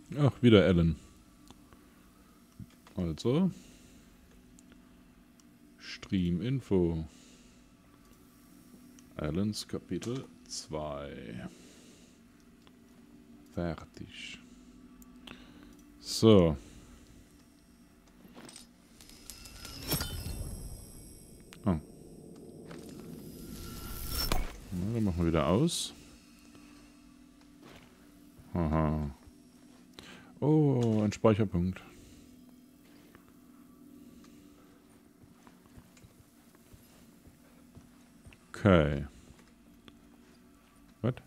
Ach, wieder Alan. Also. Stream Info. Alans Kapitel 2. Fertig. So. Oh. Na, dann machen wir wieder aus. Aha. Oh, ein Speicherpunkt. Okay. Was?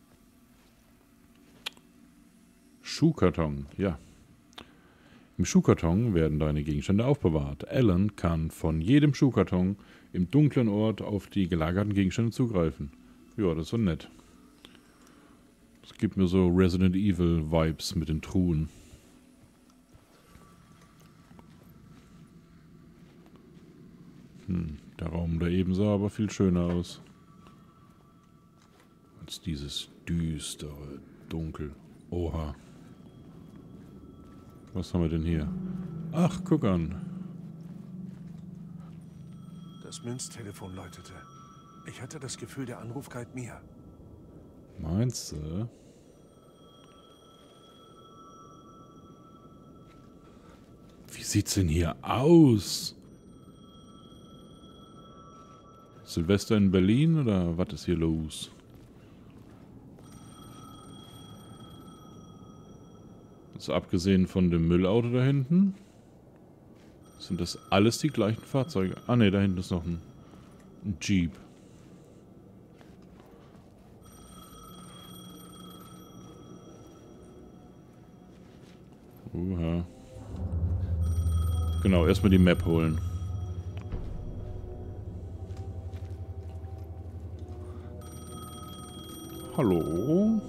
Schuhkarton, ja. Im Schuhkarton werden deine Gegenstände aufbewahrt. Alan kann von jedem Schuhkarton im dunklen Ort auf die gelagerten Gegenstände zugreifen. Ja, das ist so nett. Das gibt mir so Resident Evil Vibes mit den Truhen. Der Raum da eben sah aber viel schöner aus. Als dieses düstere Dunkel. Oha. Was haben wir denn hier? Ach, guck an. Das Münztelefon läutete. Ich hatte das Gefühl, der Anruf galt mir. Meinst du? Wie sieht's denn hier aus? Silvester in Berlin oder was ist hier los? Also abgesehen von dem Müllauto da hinten, sind das alles die gleichen Fahrzeuge. Ah ne, da hinten ist noch ein Jeep. Genau, erstmal die Map holen. Hallo?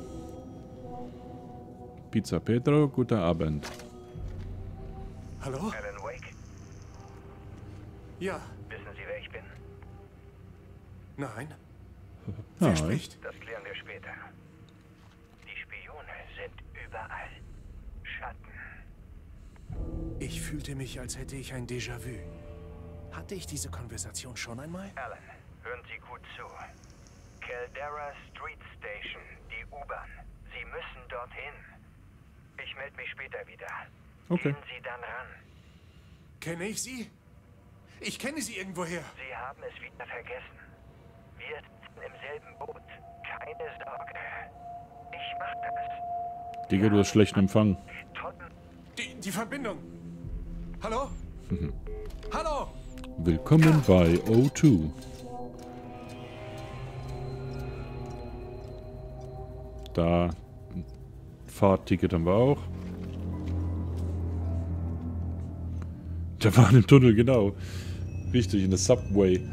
Pizza Pedro, guten Abend. Hallo? Alan Wake, Ja. wissen Sie, wer ich bin? Nein. Nein. Wer spricht? Das klären wir später. Die Spione sind überall. Schatten. Ich fühlte mich, als hätte ich ein Déjà-vu. Hatte ich diese Konversation schon einmal? Alan, hören Sie gut zu. Caldera Street Station, die U-Bahn. Sie müssen dorthin. Ich melde mich später wieder. Okay. Gehen Sie dann ran. Kenne ich Sie? Ich kenne Sie irgendwoher. Sie haben es wieder vergessen. Wir sitzen im selben Boot. Keine Sorge. Ich mach das. Digga, du hast schlechten Empfang. Totten. Die Verbindung. Hallo? Hallo? Willkommen bei O2. Da. Fahrtticket haben wir auch. Der war im Tunnel, genau. Richtig, in der Subway.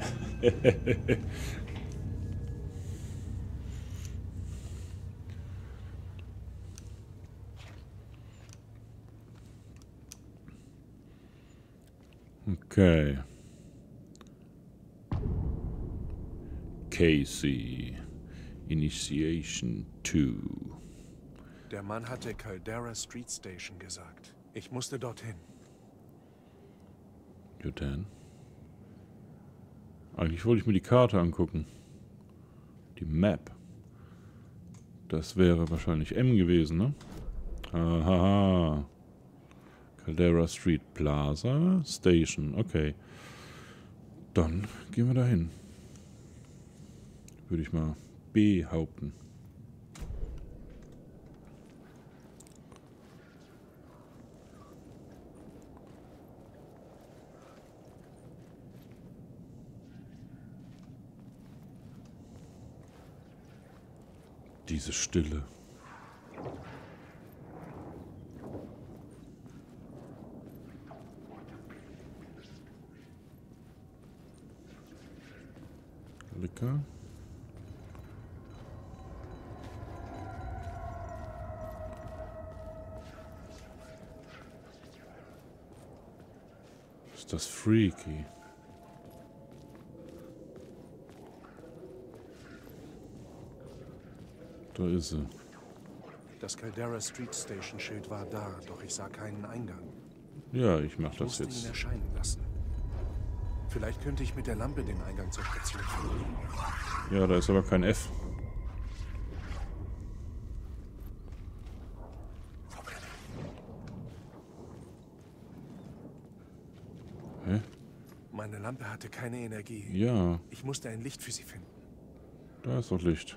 Okay. Casey. Initiation 2. Der Mann hatte Caldera Street Station gesagt. Ich musste dorthin. Ja, dann. Eigentlich wollte ich mir die Karte angucken. Die Map. Das wäre wahrscheinlich M gewesen, ne? Aha. Caldera Street Plaza Station. Okay. Dann gehen wir dahin. Würde ich mal behaupten. Diese Stille. Lecker. Ist das freaky? Da ist sie. Das Caldera Street Station Schild war da, doch ich sah keinen Eingang. Ja, ich mach Ich das musste ihn jetzt. erscheinen lassen. Vielleicht könnte ich mit der Lampe den Eingang zur Station finden. Ja, da ist aber kein F. Hä? Meine Lampe hatte keine Energie. Ja, Ich musste ein Licht für sie finden. da ist doch Licht.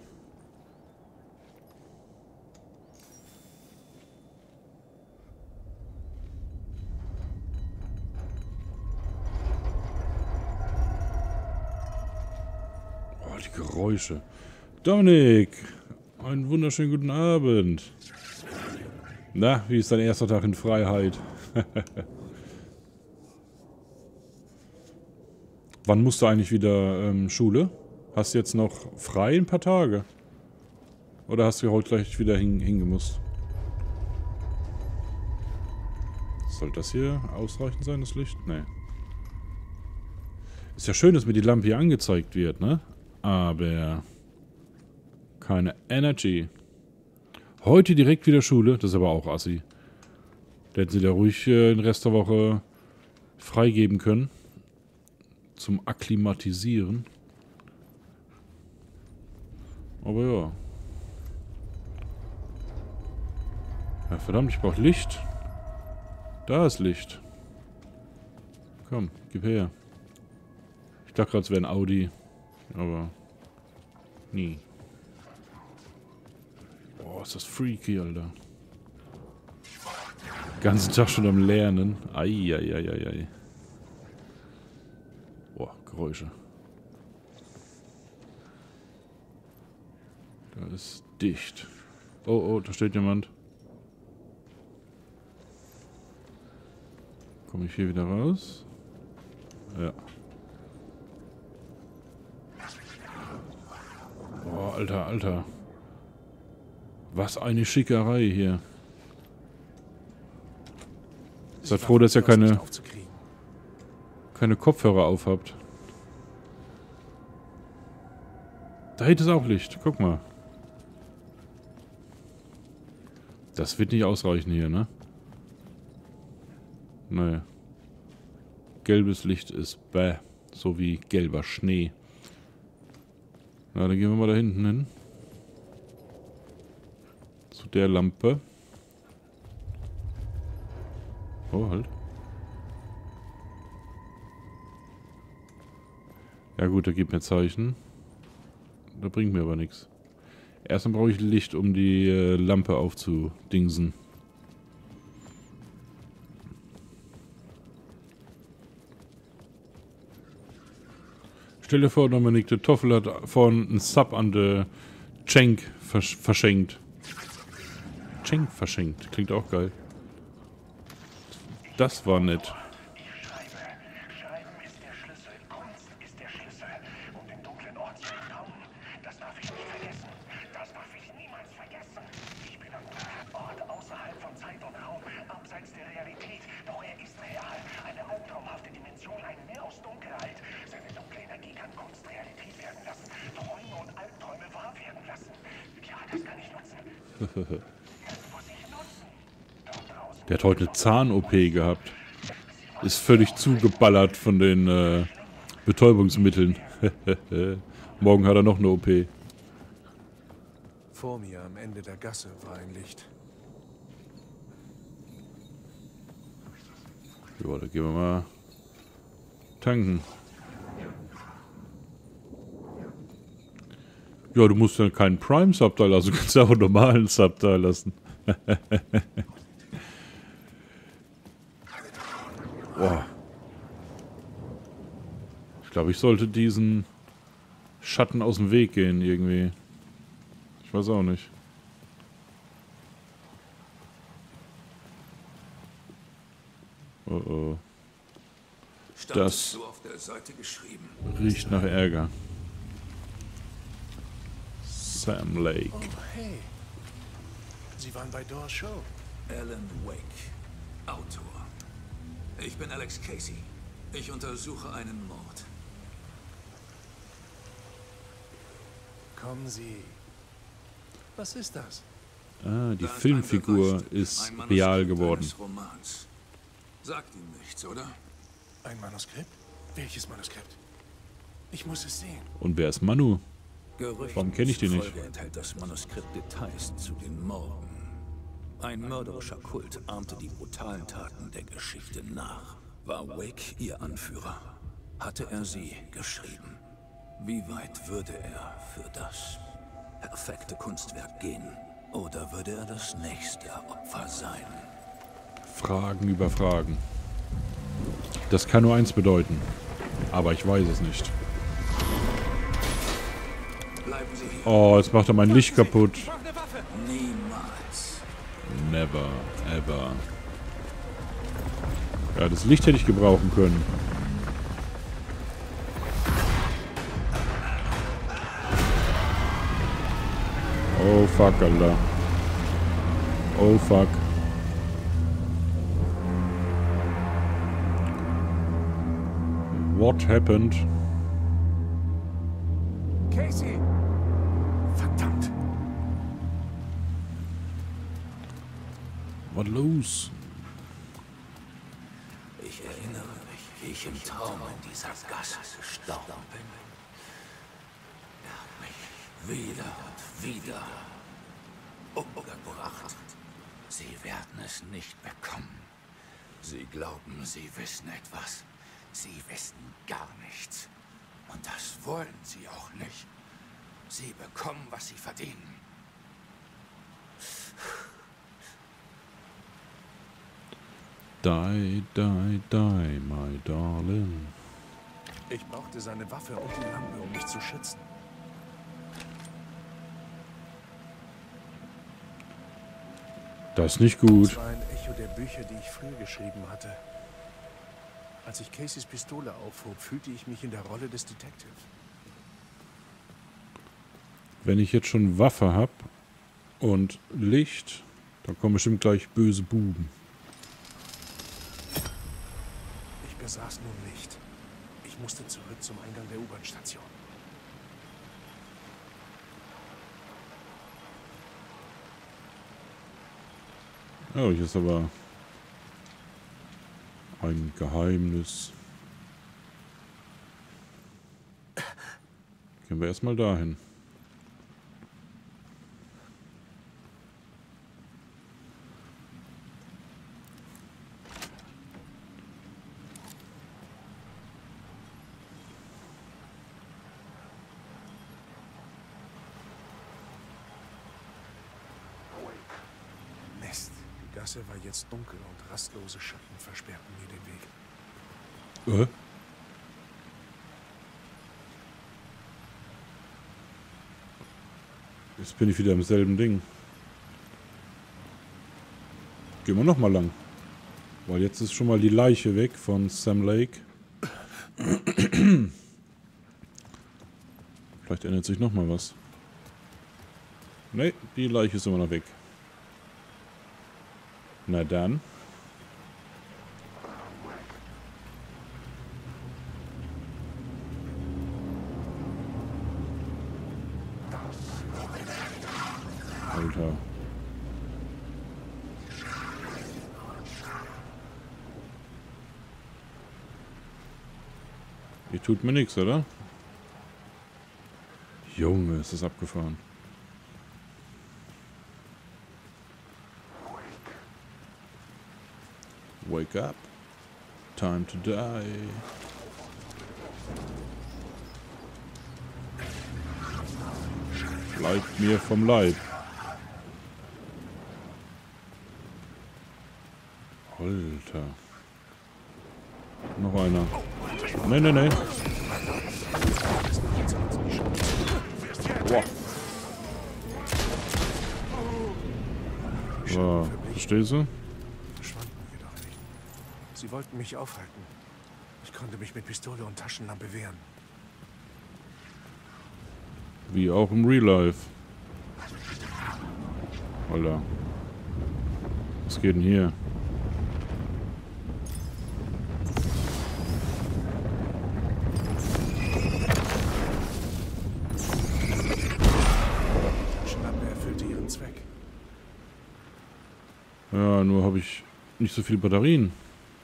Oh, die Geräusche. Dominik, einen wunderschönen guten Abend. Na, wie ist dein erster Tag in Freiheit? Wann musst du eigentlich wieder Schule? Hast du jetzt noch frei ein paar Tage? Oder hast du heute gleich wieder hingemusst? Soll das hier ausreichend sein, das Licht? Nee. Ist ja schön, dass mir die Lampe hier angezeigt wird, ne? Aber keine Energy. Heute direkt wieder Schule, das ist aber auch assi. Da hätten sie da ruhig den Rest der Woche freigeben können. Zum Akklimatisieren. Aber ja. Ja, verdammt, ich brauche Licht. Da ist Licht. Komm, gib her. Ich dachte gerade, es wäre ein Audi. Aber nie. Boah, ist das freaky, Alter. Ganzen Tag schon am Lernen. Eieieiei. Boah, Geräusche. Da ist dicht. Oh, oh, da steht jemand. Komme ich hier wieder raus? Ja. Boah, Alter, Alter. Was eine Schickerei hier. Seid froh, dass ihr keine Kopfhörer aufhabt. Da hinten ist auch Licht. Guck mal. Das wird nicht ausreichen hier, ne? Naja. Gelbes Licht ist bäh. So wie gelber Schnee. Na, dann gehen wir mal da hinten hin. Zu der Lampe. Oh, halt. Ja gut, da gibt mir Zeichen. Da bringt mir aber nichts. Erstmal brauche ich Licht, um die Lampe aufzudingsen. Stell dir vor, Dominik, der Toffel hat vorhin einen Sub an der Cenk verschenkt. Cenk verschenkt, klingt auch geil. Das war nett. Schreiben ist der Schlüssel, Kunst ist der Schlüssel. Um den dunklen Ort zu entkommen, das darf ich nicht vergessen. Das darf ich niemals vergessen. Ich bin am dunklen Ort, außerhalb von Zeit und Raum, abseits der Realität. Doch er ist real. Eine albtraumhafte Dimension, ein Meer aus Dunkelheit. Seine dunkle Energie kann Kunst Realität werden lassen. Träume und Albträume wahr werden lassen. Ja, das kann ich nutzen. Das muss ich nutzen. Dort draußen. Der hat heute eine Zahn-OP gehabt. Ist völlig zugeballert von den Betäubungsmitteln. Morgen hat er noch eine OP. Vor mir am Ende der Gasse war ein Licht. Ja, da gehen wir mal tanken. Ja, du musst ja keinen Prime-Sub da lassen. Du kannst ja auch einen normalen Sub da lassen. Boah. Ich glaube, ich sollte diesen Schatten aus dem Weg gehen irgendwie. Ich weiß auch nicht. Oh oh. Das so auf der Seite geschrieben. riecht nach Ärger. Sam Lake. Oh, hey. Sie waren bei Doors Show. Alan Wake, Autor. Ich bin Alex Casey. Ich untersuche einen Mord. Kommen Sie. Was ist das? Ah, die Da ist ein Filmfigur Beweisstück, ist ein Manuskript real geworden. eines Romans. Sagt ihm nichts, oder? Ein Manuskript? Welches Manuskript? Ich muss es sehen. Und wer ist Manu? Gerüchten Warum kenne ich die nicht? zufolge enthält das Manuskript Details zu den Morden. Ein mörderischer Kult ahmte die brutalen Taten der Geschichte nach. War Wake ihr Anführer? Hatte er sie geschrieben? Wie weit würde er für das perfekte Kunstwerk gehen? Oder würde er das nächste Opfer sein? Fragen über Fragen. Das kann nur eins bedeuten. Aber ich weiß es nicht. Bleiben Sie hier. Oh, jetzt macht er mein Licht kaputt. Niemals. Never, ever. Ja, das Licht hätte ich gebrauchen können. Oh fuck, Alter. Oh fuck. What happened? Casey! Verdammt! Was los? Ich erinnere mich, wie ich im Traum in dieser Gasse gestorben bin. Er hat mich wieder und wieder umgebracht. Sie werden es nicht bekommen. Sie glauben, sie wissen etwas. Sie wissen gar nichts. Und das wollen sie auch nicht. Sie bekommen, was sie verdienen. Die, die, die, my darling. Ich brauchte seine Waffe und die Lampe, um mich zu schützen. Das ist nicht gut. Das war ein Echo der Bücher, die ich früher geschrieben hatte. Als ich Caseys Pistole aufhob, fühlte ich mich in der Rolle des Detectives. Wenn ich jetzt schon Waffe hab und Licht, dann kommen bestimmt gleich böse Buben. Ich besaß nun Licht. Ich musste zurück zum Eingang der U-Bahn-Station. Oh, hier ist aber ein Geheimnis. Gehen wir erstmal dahin. Mist. Die Gasse war jetzt dunkel und rastlose Schatten versperrten mir den Weg. Jetzt bin ich wieder im selben Ding. Gehen wir nochmal lang. Weil jetzt ist schon mal die Leiche weg von Sam Lake. Vielleicht ändert sich nochmal was. Ne, die Leiche ist immer noch weg. Na dann. Alter. Ihr tut mir nichts, oder? Junge, ist das abgefahren. Wake up. Time to die. Bleibt mir vom Leib. Alter. Noch einer. Nee, nee, nee. Boah. So, verstehst du? Verschwanden jedoch nicht. Sie wollten mich aufhalten. Ich konnte mich mit Pistole und Taschenlampe wehren. Wie auch im Real Life. Alter. Was geht denn hier? Die Taschenlampe erfüllte ihren Zweck. Ja, nur habe ich nicht so viele Batterien.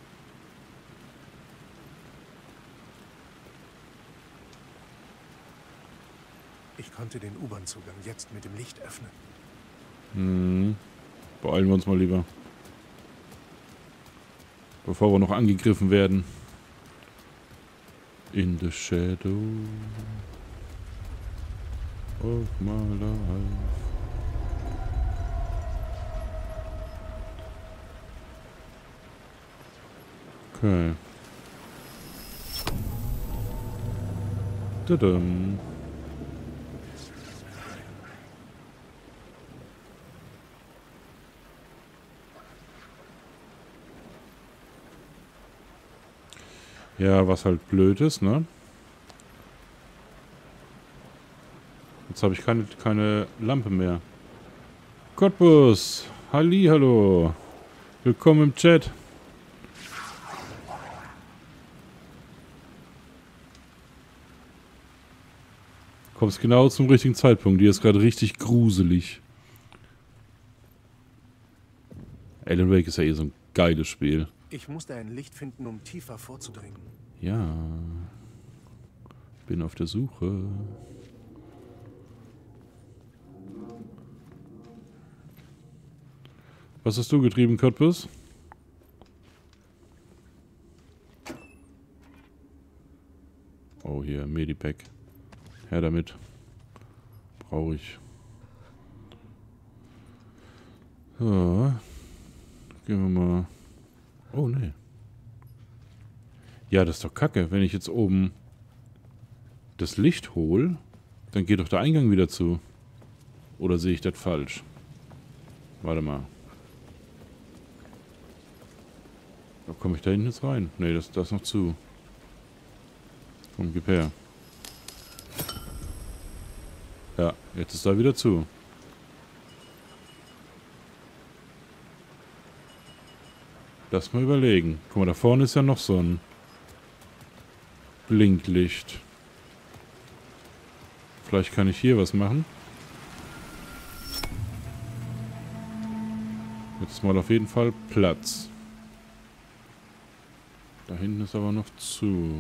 Ich konnte den U-Bahn-Zugang jetzt mit dem Licht öffnen. Beeilen wir uns mal lieber. Bevor wir noch angegriffen werden. In the shadow of my life. Okay. Tadam. Ja, was halt blöd ist, ne? Jetzt habe ich keine Lampe mehr. Cottbus! Hallihallo! Willkommen im Chat! Kommst genau zum richtigen Zeitpunkt. Die ist gerade richtig gruselig. Alan Wake ist ja eh so ein geiles Spiel. Ich musste ein Licht finden, um tiefer vorzudringen. Ja. Bin auf der Suche. Was hast du getrieben, Cottbus? Oh, hier, Medipack. Her damit. Brauche ich. So. Gehen wir mal. Oh, nee. Ja, das ist doch kacke. Wenn ich jetzt oben das Licht hole, dann geht doch der Eingang wieder zu. Oder sehe ich das falsch? Warte mal. Da komme ich da hinten jetzt rein? Nee, das ist noch zu. Komm, gib her. Ja, jetzt ist da wieder zu. Lass mal überlegen. Guck mal, da vorne ist ja noch so ein Blinklicht. Vielleicht kann ich hier was machen. Jetzt mal auf jeden Fall Platz. Da hinten ist aber noch zu.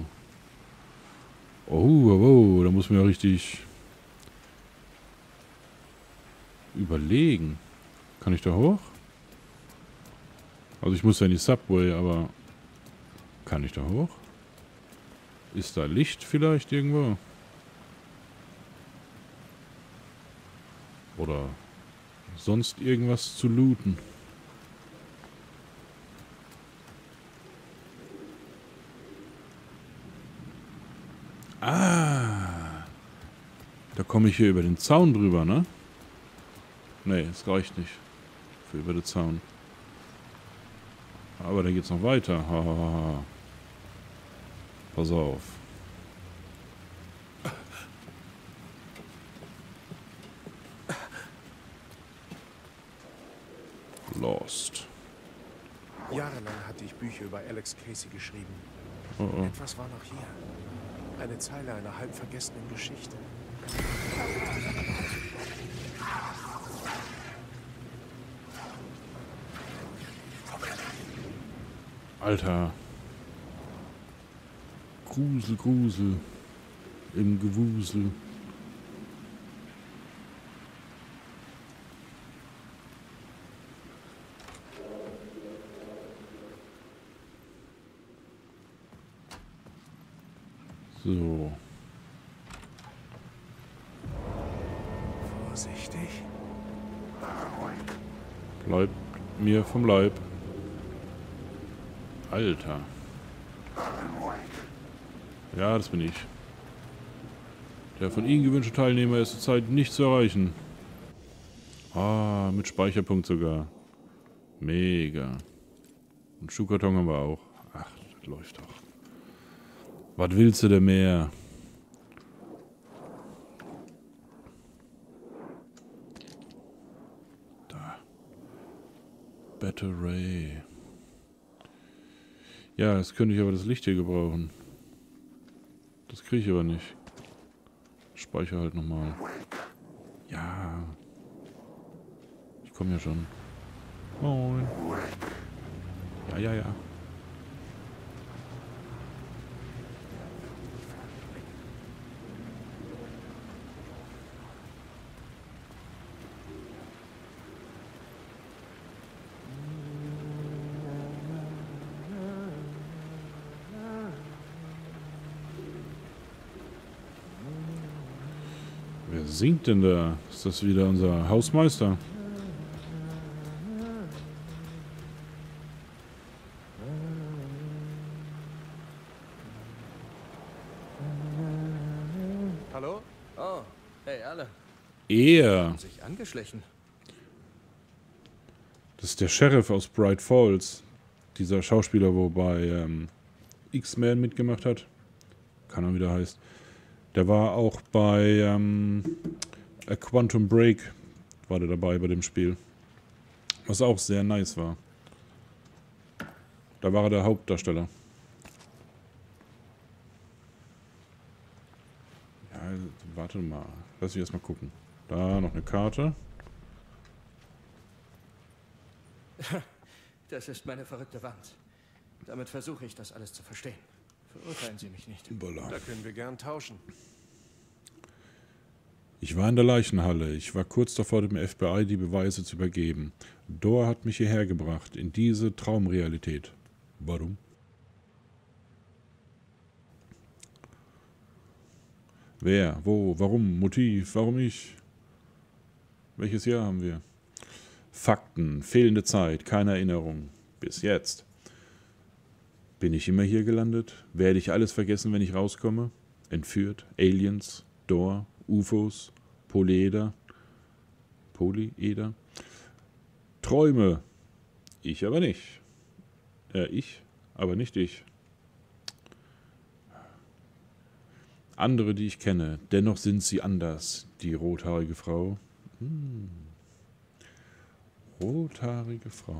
Oh, da muss man ja richtig überlegen. Kann ich da hoch? Also ich muss ja in die Subway, aber kann ich da hoch? Ist da Licht vielleicht irgendwo? Oder sonst irgendwas zu looten? Ah! Da komme ich hier über den Zaun drüber, ne? Nee, es reicht nicht. Für über den Zaun. Aber da geht's noch weiter. Hahaha. Pass auf. Lost. Jahrelang hatte ich Bücher über Alex Casey geschrieben. Oh. Etwas war noch hier. Eine Zeile einer halb vergessenen Geschichte. Alter. Grusel. Im Gewusel. So. Vorsichtig. Bleibt mir vom Leib. Alter. Ja, das bin ich. Der von Ihnen gewünschte Teilnehmer ist zurzeit nicht zu erreichen. Ah, mit Speicherpunkt sogar. Mega. Und Schuhkarton haben wir auch. Ach, das läuft doch. Was willst du denn mehr? Da. Battery. Ja, jetzt könnte ich aber das Licht hier gebrauchen. Das kriege ich aber nicht. Speicher halt nochmal. Ja. Ich komme ja schon. Moin. Ja, ja, ja. Wer singt denn da? Ist das wieder unser Hausmeister? Hallo? Oh, hey, alle. Er. Haben sich angeschlichen. Das ist der Sheriff aus Bright Falls. Dieser Schauspieler, wo bei X-Men mitgemacht hat. Keine Ahnung, wie der heißt. Der war auch bei A Quantum Break. War der dabei bei dem Spiel. Was auch sehr nice war. Da war er der Hauptdarsteller. Ja, warte mal. Lass mich erstmal gucken. Da noch eine Karte. Das ist meine verrückte Wand. Damit versuche ich, das alles zu verstehen. Verurteilen Sie mich nicht. Da können wir gern tauschen. Ich war in der Leichenhalle. Ich war kurz davor, dem FBI die Beweise zu übergeben. Dor hat mich hierher gebracht, in diese Traumrealität. Warum? Wer? Wo? Warum? Motiv? Warum ich? Welches Jahr haben wir? Fakten, fehlende Zeit, keine Erinnerung. Bis jetzt. Bin ich immer hier gelandet? Werde ich alles vergessen, wenn ich rauskomme? Entführt? Aliens? Dor? UFOs? Polyeder? Träume. Ich aber nicht. Ich, aber nicht ich. Andere, die ich kenne. Dennoch sind sie anders. Die rothaarige Frau. Rothaarige Frau.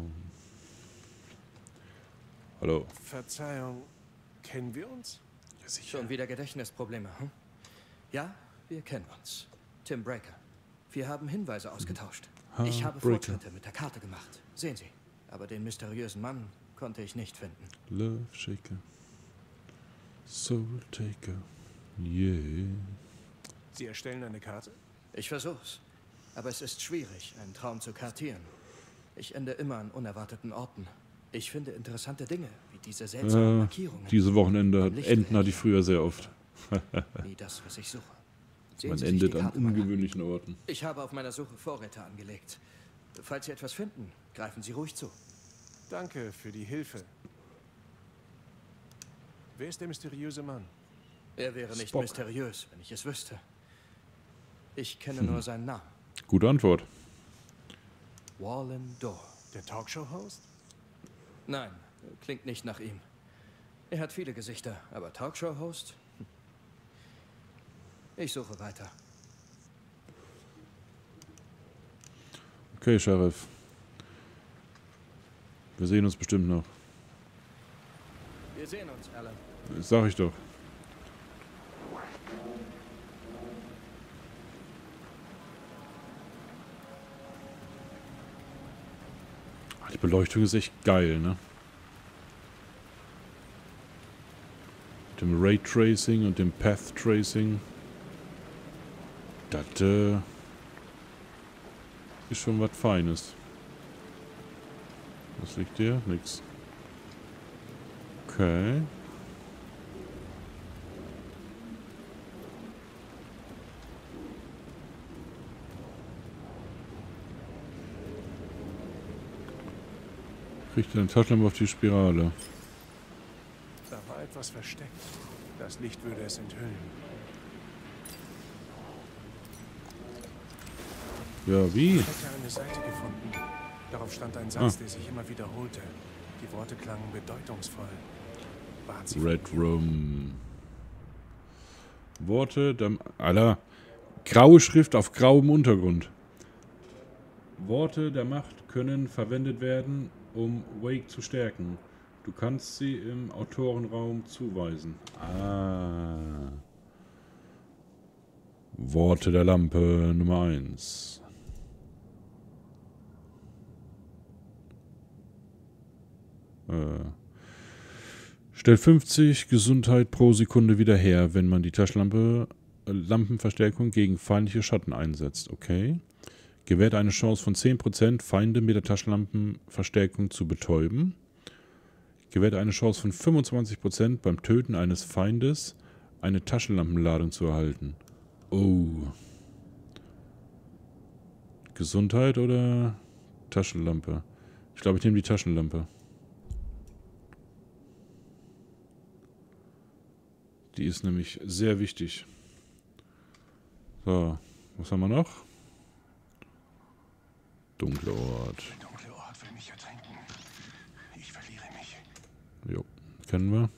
Hallo. Verzeihung, kennen wir uns? Ja, sicher. Schon wieder Gedächtnisprobleme, hm? Ja, wir kennen uns. Tim Breaker. Wir haben Hinweise ausgetauscht. Ich habe Breaker. Fortschritte mit der Karte gemacht. Sehen Sie. Aber den mysteriösen Mann konnte ich nicht finden. Love Shaker. Soul Taker. Yeah. Sie erstellen eine Karte? Ich versuch's. Aber es ist schwierig, einen Traum zu kartieren. Ich ende immer an unerwarteten Orten. Ich finde interessante Dinge, wie diese seltsamen Markierungen. Diese Wochenende Am Licht Enden hatte ich reagieren. früher sehr oft. Wie das, was ich suche. Sehen Man Sie sich endet die an Karte mal an. ungewöhnlichen Orten. Ich habe auf meiner Suche Vorräte angelegt. Falls Sie etwas finden, greifen Sie ruhig zu. Danke für die Hilfe. Wer ist der mysteriöse Mann? Er wäre nicht Spock. mysteriös, wenn ich es wüsste. Ich kenne nur seinen Namen. Gute Antwort. Wallen Dor. Der Talkshow-Host? Nein, klingt nicht nach ihm. Er hat viele Gesichter, aber Talkshow-Host? Ich suche weiter. Okay, Sheriff. Wir sehen uns bestimmt noch. Wir sehen uns, Alan. Das sag ich doch. Die Beleuchtung ist echt geil, ne? Mit dem Raytracing und dem Path Tracing. Das ist schon was Feines. Was liegt hier? Nix. Okay. Kriegt eine Taschenlampe auf die Spirale. Da war etwas versteckt. Das Licht würde es enthüllen. Ja, wie? Ich hatte eine Seite gefunden. Darauf stand ein Satz, der sich immer wiederholte. Die Worte klangen bedeutungsvoll. Waren sie Red von mir? Room. Worte der... Alter. Graue Schrift auf grauem Untergrund. Worte der Macht können verwendet werden, um Wake zu stärken. Du kannst sie im Autorenraum zuweisen. Ah. Worte der Lampe Nummer 1. Stellt 50 Gesundheit pro Sekunde wieder her, wenn man die Lampenverstärkung gegen feindliche Schatten einsetzt. Okay. Gewährt eine Chance von 10%, Feinde mit der Taschenlampenverstärkung zu betäuben. Gewährt eine Chance von 25% beim Töten eines Feindes eine Taschenlampenladung zu erhalten. Oh. Gesundheit oder Taschenlampe? Ich glaube, ich nehme die Taschenlampe. Die ist nämlich sehr wichtig. So, was haben wir noch? Dunkler Ort. Der dunkle Ort will mich ertränken. Ich verliere mich. Jo, kennen wir.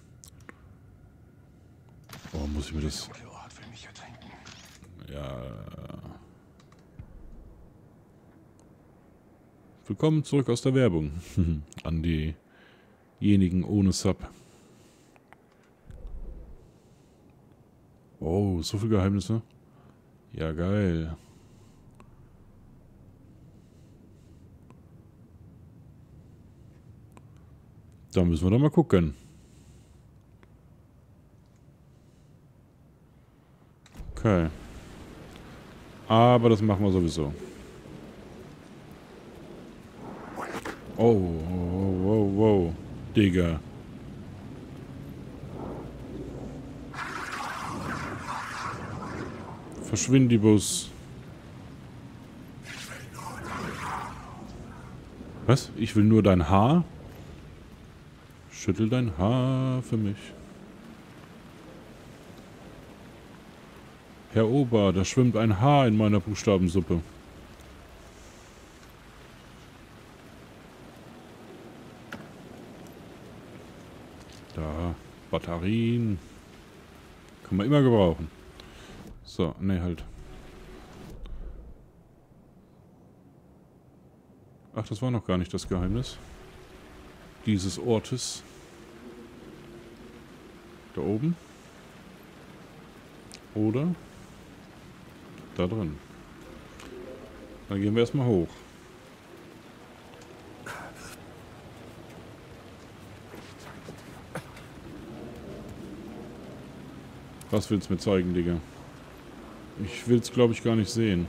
Oh, muss ich mir das... Der dunkle Ort will mich ertränken. Ja. Willkommen zurück aus der Werbung. An diejenigen ohne Sub. Oh, so viele Geheimnisse. Ja, geil. Da müssen wir doch mal gucken. Okay. Aber das machen wir sowieso. Oh, wow, wow, wow. Digga. Verschwind, die Bus. Was? Ich will nur dein Haar? Schüttel dein Haar für mich. Herr Ober, da schwimmt ein Haar in meiner Buchstabensuppe. Da, Batterien. Kann man immer gebrauchen. So, ne, halt. Ach, das war noch gar nicht das Geheimnis dieses Ortes. Da oben. Oder da drin. Dann gehen wir erstmal hoch. Was willst du mir zeigen, Digga? Ich will's, glaube ich, gar nicht sehen.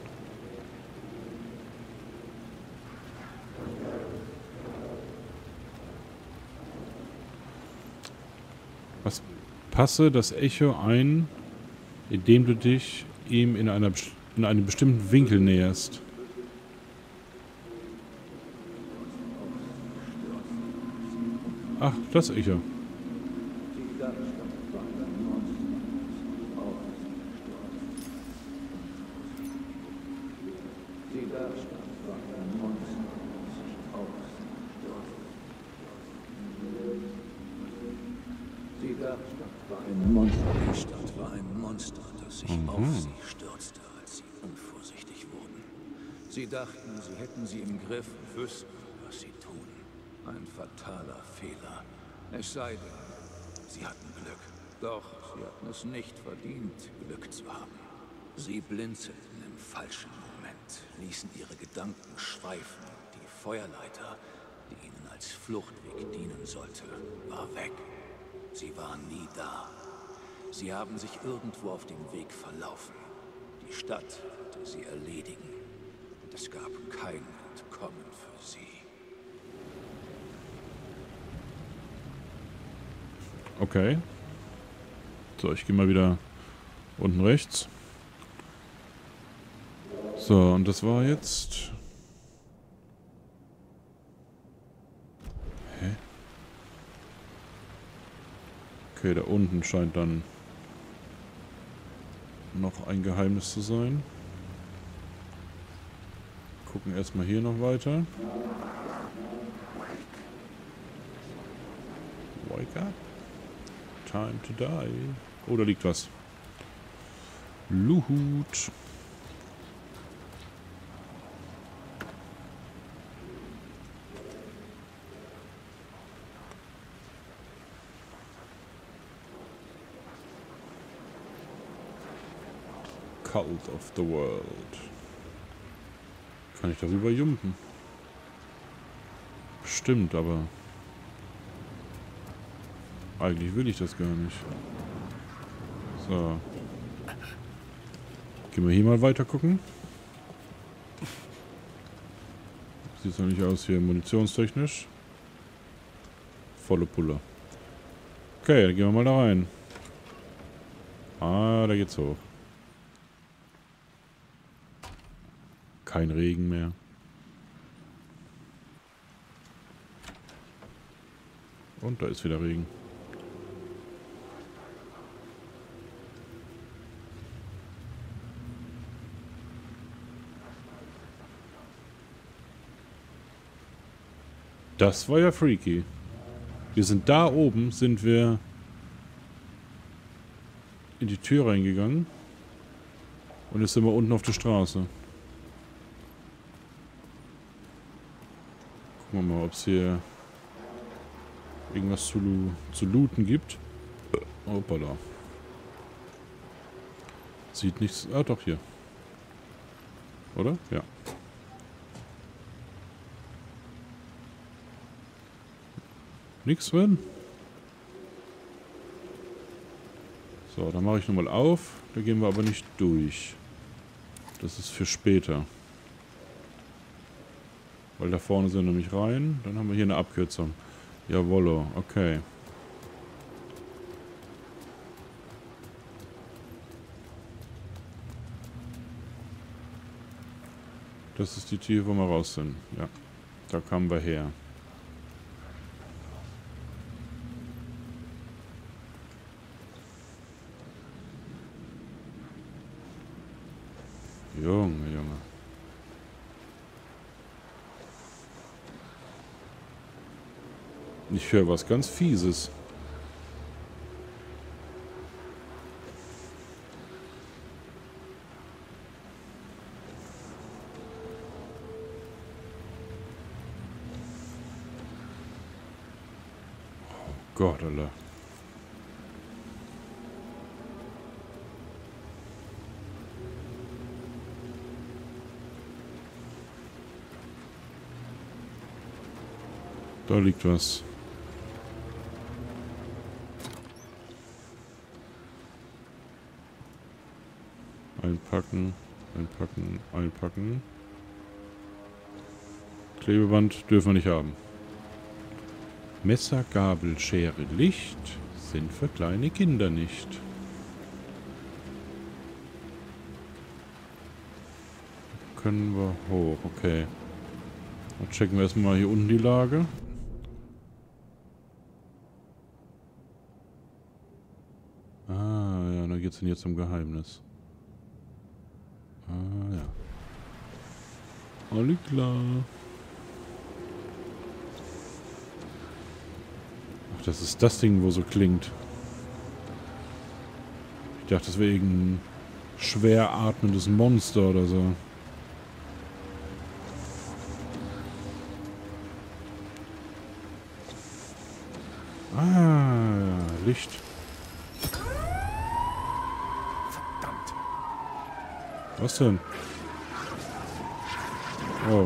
Was? Passe das Echo ein, indem du dich ihm in einem bestimmten Winkel näherst. Ach, das Echo. Die Stadt war ein Monster, das sich auf sie stürzte, als sie unvorsichtig wurden. Sie dachten, sie hätten sie im Griff, wüssten, was sie tun. Ein fataler Fehler. Es sei denn, sie hatten Glück. Doch sie hatten es nicht verdient, Glück zu haben. Sie blinzelten im falschen Moment, ließen ihre Gedanken schweifen. Die Feuerleiter, die ihnen als Fluchtweg dienen sollte, war weg. Sie waren nie da. Sie haben sich irgendwo auf dem Weg verlaufen. Die Stadt wollte sie erledigen. Und es gab kein Entkommen für sie. Okay. So, ich gehe mal wieder unten rechts. So, und das war jetzt... Hä? Okay, da unten scheint dann noch ein Geheimnis zu sein. Gucken erstmal hier noch weiter. Wake up. Time to die. Oh, da liegt was. Luhut. Cult of the World. Kann ich darüber jumpen? Stimmt, aber... Eigentlich will ich das gar nicht. So. Gehen wir hier mal weiter gucken. Sieht noch nicht aus hier munitionstechnisch. Volle Pulle. Okay, dann gehen wir mal da rein. Ah, da geht's hoch. Kein Regen mehr. Und da ist wieder Regen. Das war ja freaky. Wir sind da oben, sind wir in die Tür reingegangen. Und jetzt sind wir unten auf der Straße. Gucken wir mal, ob es hier irgendwas zu looten gibt. Hoppala. Sieht nichts... Ah, doch, hier. Oder? Ja. Nichts drin. So, dann mache ich nochmal auf. Da gehen wir aber nicht durch. Das ist für später. Weil da vorne sind wir nämlich rein. Dann haben wir hier eine Abkürzung. Jawollo, okay. Das ist die Tür, wo wir raus sind. Ja, da kamen wir her. Junge, Junge. Ich höre was ganz Fieses. Oh Gott, Alter. Da liegt was. Einpacken, einpacken, einpacken. Klebeband dürfen wir nicht haben. Messer, Gabel, Schere, Licht sind für kleine Kinder nicht. Können wir hoch, okay. Dann checken wir erstmal hier unten die Lage. Ah, ja, da geht's denn jetzt zum Geheimnis. Ah, ja. Alles klar. Ach, das ist das Ding, wo so klingt. Ich dachte, das wäre irgendein schwer atmendes Monster oder so. Ah, ja, Licht. Verdammt. Was denn? Oh.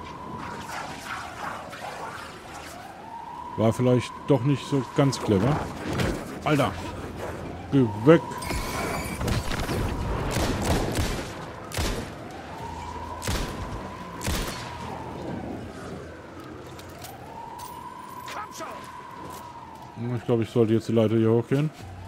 War vielleicht doch nicht so ganz clever. Alter! Geh weg! Ich glaube, ich sollte jetzt die Leiter hier hochgehen.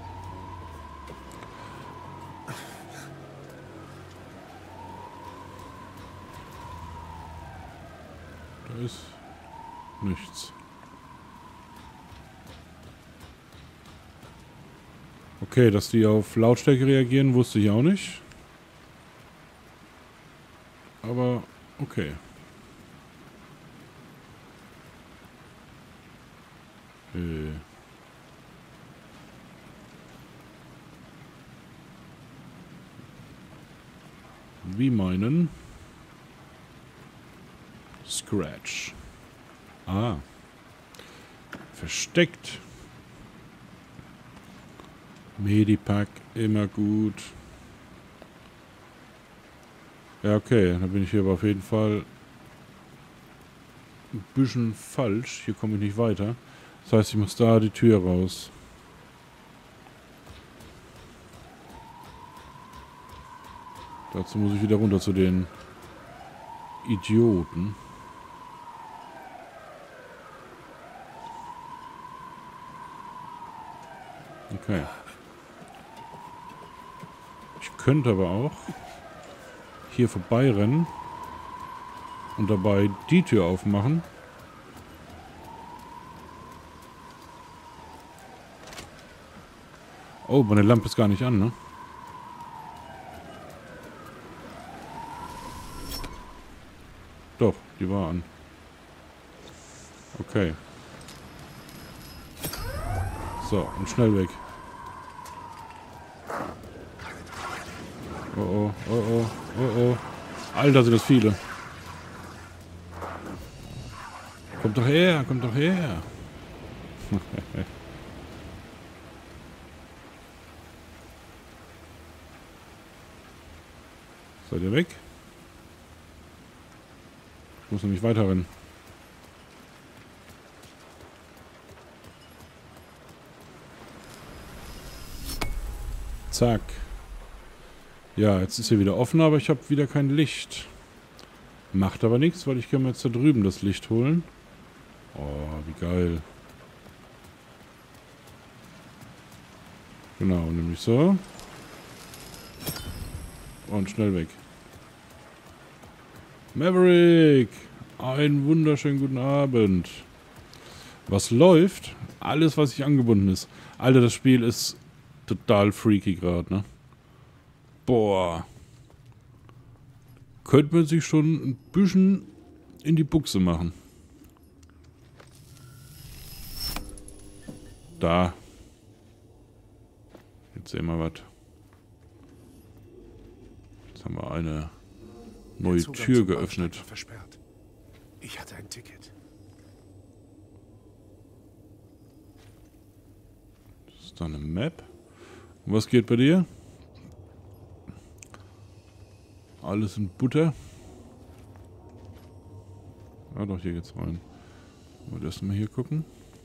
Da ist nichts. Okay, dass die auf Lautstärke reagieren, wusste ich auch nicht. Aber okay. Wie meinen? Scratch. Ah. Versteckt. Medipack, immer gut. Ja, okay. Dann bin ich hier aber auf jeden Fall ein bisschen falsch. Hier komme ich nicht weiter. Das heißt, ich muss da die Tür raus. Dazu muss ich wieder runter zu den Idioten. Okay. Ich könnte aber auch hier vorbeirennen und dabei die Tür aufmachen. Oh, meine Lampe ist gar nicht an, ne? Doch, die war an. Okay. So, und schnell weg. Oh oh, oh oh, oh oh. Alter, sind das viele. Kommt doch her, kommt doch her. Seid ihr weg? Ich muss nämlich weiter rennen. Zack. Ja, jetzt ist hier wieder offen, aber ich habe wieder kein Licht. Macht aber nichts, weil ich kann mir jetzt da drüben das Licht holen. Oh, wie geil. Genau, nämlich so. Und schnell weg. Maverick! Einen wunderschönen guten Abend. Was läuft? Alles, was sich angebunden ist. Alter, das Spiel ist total freaky gerade, ne? Boah. Könnte man sich schon ein bisschen in die Buchse machen. Da. Jetzt sehen wir was. Jetzt haben wir eine neue Tür geöffnet. Versperrt. Ich hatte ein Ticket. Das ist da eine Map. Und was geht bei dir? Alles in Butter. Ah doch, hier geht's rein. Wollen wir erstmal hier gucken.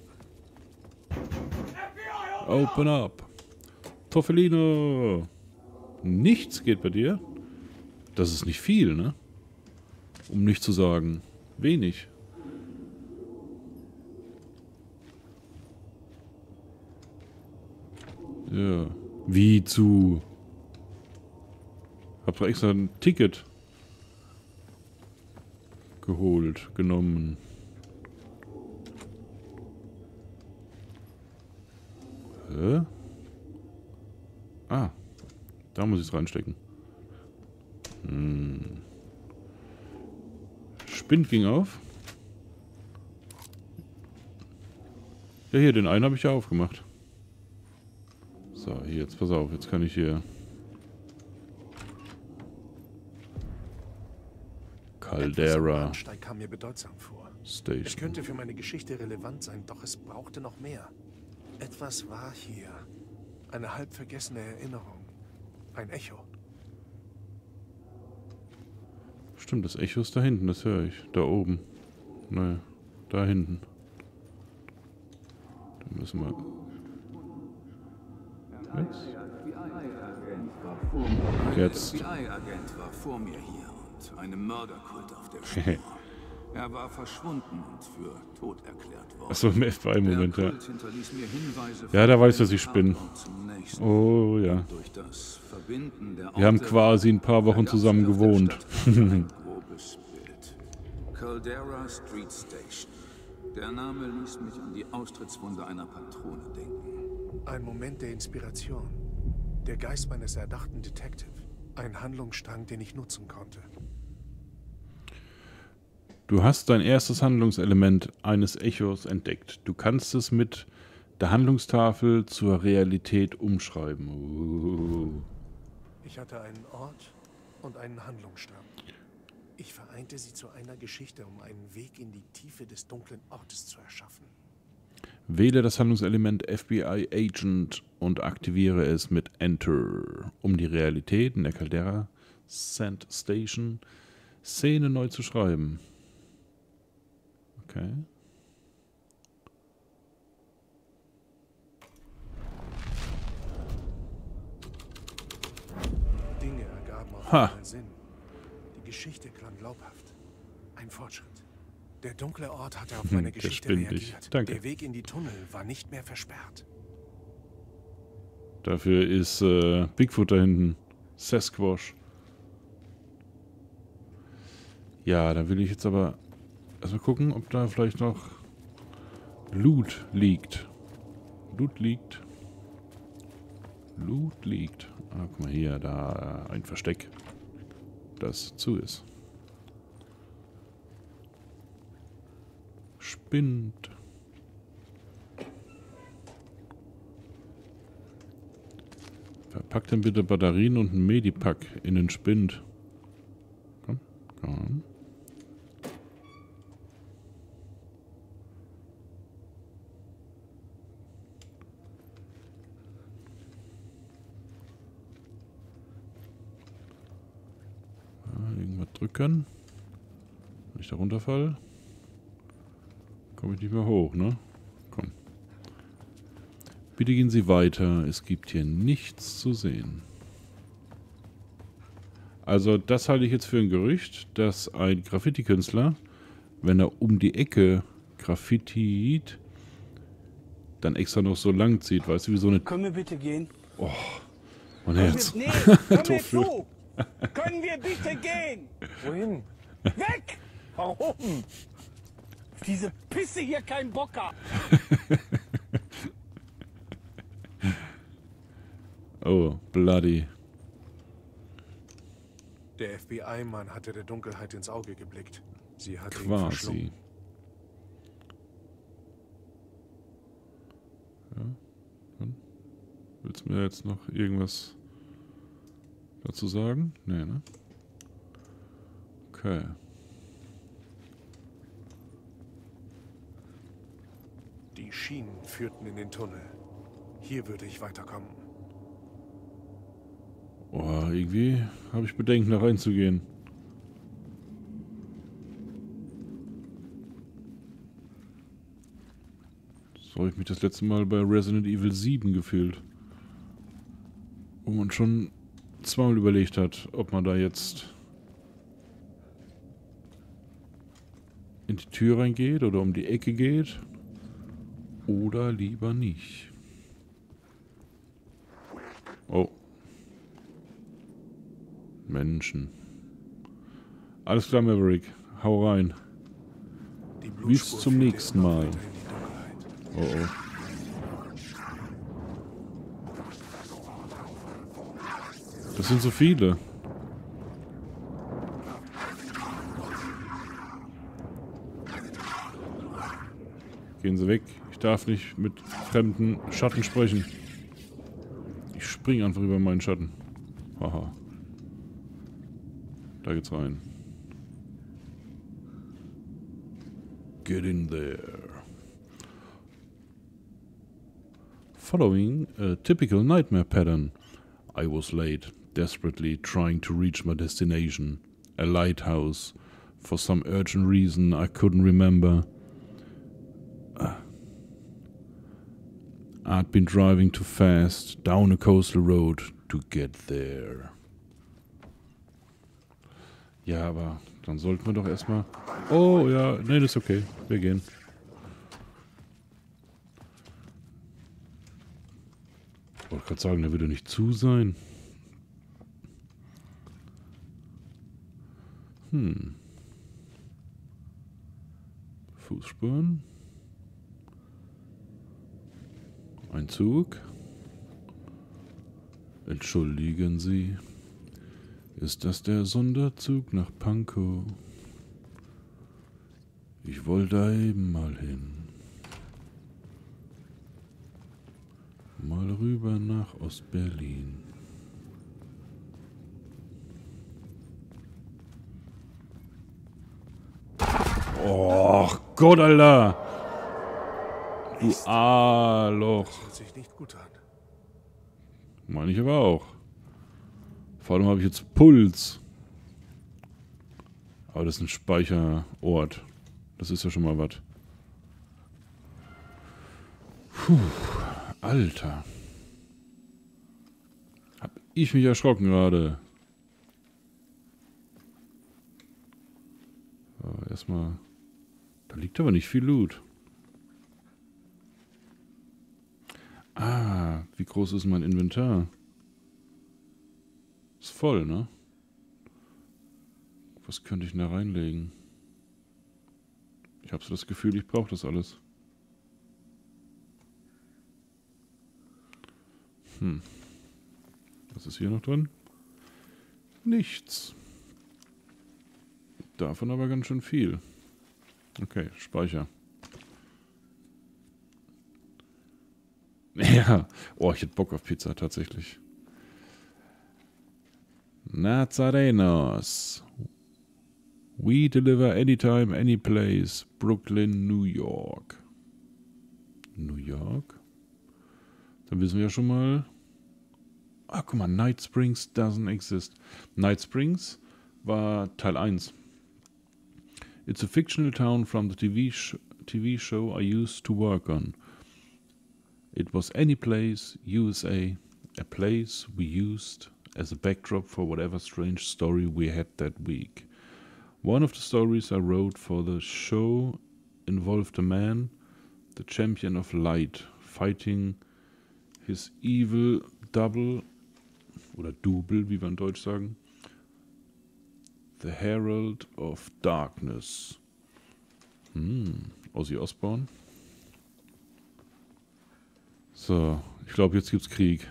Open up. Toffelino. Nichts geht bei dir. Das ist nicht viel, ne? Um nicht zu sagen, wenig. Ja. Wie zu... Hab doch extra ein Ticket geholt, genommen. Hä? Ah, da muss ich es reinstecken. Spind ging auf. Ja, hier, den einen habe ich ja aufgemacht. So, hier, jetzt pass auf, jetzt kann ich hier... Caldera Bahnsteig kam mir bedeutsam vor. Es Station. könnte für meine Geschichte relevant sein, doch es brauchte noch mehr. Etwas war hier. Eine halb vergessene Erinnerung. Ein Echo. Stimmt, das Echo ist da hinten, das höre ich. Da oben. Naja, da hinten. Da müssen wir... Jetzt. Der FBI-Agent war vor mir hier und einem Mörderkult auf der Spur. Er war verschwunden und für tot erklärt worden. Achso, im FBI-Moment, ja. Der Kult hinterließ mir Hinweise Ja, da weiß, von dass ich spinne. Tatort zum nächsten. Oh, ja. Durch das Verbinden der Wir haben Orte quasi ein paar Wochen ergab sich zusammen auf der gewohnt. Stadt ein grobes Bild. Caldera Street Station. Der Name ließ mich an die Austrittswunde einer Patrone denken. Ein Moment der Inspiration. Der Geist meines erdachten Detective. Ein Handlungsstrang, den ich nutzen konnte. Du hast dein erstes Handlungselement eines Echos entdeckt. Du kannst es mit der Handlungstafel zur Realität umschreiben. Ich hatte einen Ort und einen Handlungsstrang. Ich vereinte sie zu einer Geschichte, um einen Weg in die Tiefe des dunklen Ortes zu erschaffen. Wähle das Handlungselement FBI Agent und aktiviere es mit Enter, um die Realität in der Caldera Sand Station Szene neu zu schreiben. Okay. Dinge ergaben auf Ha. mal Sinn. Die Geschichte klang glaubhaft. Ein Fortschritt. Der dunkle Ort hatte auf meine Der Geschichte spinnt dich. reagiert. Danke. Der Weg in die Tunnel war nicht mehr versperrt. Dafür ist Bigfoot da hinten. Sasquatch. Ja, da will ich jetzt aber erstmal gucken, ob da vielleicht noch Loot liegt. Loot liegt. Loot liegt. Ah, guck mal hier, da ein Versteck, das zu ist. Spinnt. Verpackt denn bitte Batterien und ein Medipack in den Spind. Komm, komm. Irgendwas drücken. Wenn ich da runterfall, komme ich nicht mehr hoch, ne? Komm. Bitte gehen Sie weiter. Es gibt hier nichts zu sehen. Also das halte ich jetzt für ein Gerücht, dass ein Graffiti-Künstler, wenn er um die Ecke graffitiert, dann extra noch so lang zieht. Weißt du, wie so eine... Können wir bitte gehen? Oh, mein Herz. Nee, hör mir Doof. zu! Können wir bitte gehen? Wohin? Weg! Warum? Diese Pisse hier kein Bock hat. Oh, bloody. Der FBI-Mann hatte der Dunkelheit ins Auge geblickt. Sie hatte ihn verschlungen. Quasi. Ja. Dann willst du mir jetzt noch irgendwas dazu sagen? Nee, ne? Okay. Die Schienen führten in den Tunnel. Hier würde ich weiterkommen. Oh, irgendwie habe ich Bedenken, da reinzugehen. So habe ich mich das letzte Mal bei Resident Evil 7 gefühlt. Wo man schon zweimal überlegt hat, ob man da jetzt in die Tür reingeht oder um die Ecke geht. Oder lieber nicht. Oh. Menschen. Alles klar, Maverick. Hau rein. Die Bis Blutspur zum führte nächsten immer Mal. weiter in die Dunkelheit. Oh oh. Das sind so viele. Gehen Sie weg. Ich darf nicht mit fremden Schatten sprechen. Ich springe einfach über meinen Schatten. Haha. Da geht's rein. Get in there. Following a typical nightmare pattern, I was late, desperately trying to reach my destination, a lighthouse, for some urgent reason I couldn't remember. I'd been driving too fast down a coastal road to get there. Ja, aber dann sollten wir doch erstmal... Oh, ja, nee, das ist okay. Wir gehen. Ich wollte gerade sagen, der würde nicht zu sein. Fußspuren. Ein Zug. Entschuldigen Sie. Ist das der Sonderzug nach Pankow? Ich wollte da eben mal hin. Mal rüber nach Ostberlin. Oh Gott, Alter! Du A-Loch. Das hört sich nicht gut an. Meine ich aber auch. Vor allem habe ich jetzt Puls. Aber das ist ein Speicherort. Das ist ja schon mal was. Puh, Alter. Hab ich mich erschrocken gerade. mal. Da liegt aber nicht viel Loot. Ah, wie groß ist mein Inventar? Ist voll, ne? Was könnte ich denn da reinlegen? Ich habe so das Gefühl, ich brauche das alles. Was ist hier noch drin? Nichts. Davon aber ganz schön viel. Okay, Speicher. Ja. Oh, ich hätte Bock auf Pizza, tatsächlich. Nazarenos. We deliver anytime, any place. Brooklyn, New York. New York? Dann wissen wir ja schon mal. Ah, guck mal, Night Springs doesn't exist. Night Springs war Teil 1. It's a fictional town from the TV show I used to work on. It was any place, USA, a place we used as a backdrop for whatever strange story we had that week. One of the stories I wrote for the show involved a man, the champion of light, fighting his evil double, oder Double, wie wir in Deutsch sagen, the Herald of Darkness. Ozzy Osbourne. So, ich glaube, jetzt gibt's Krieg.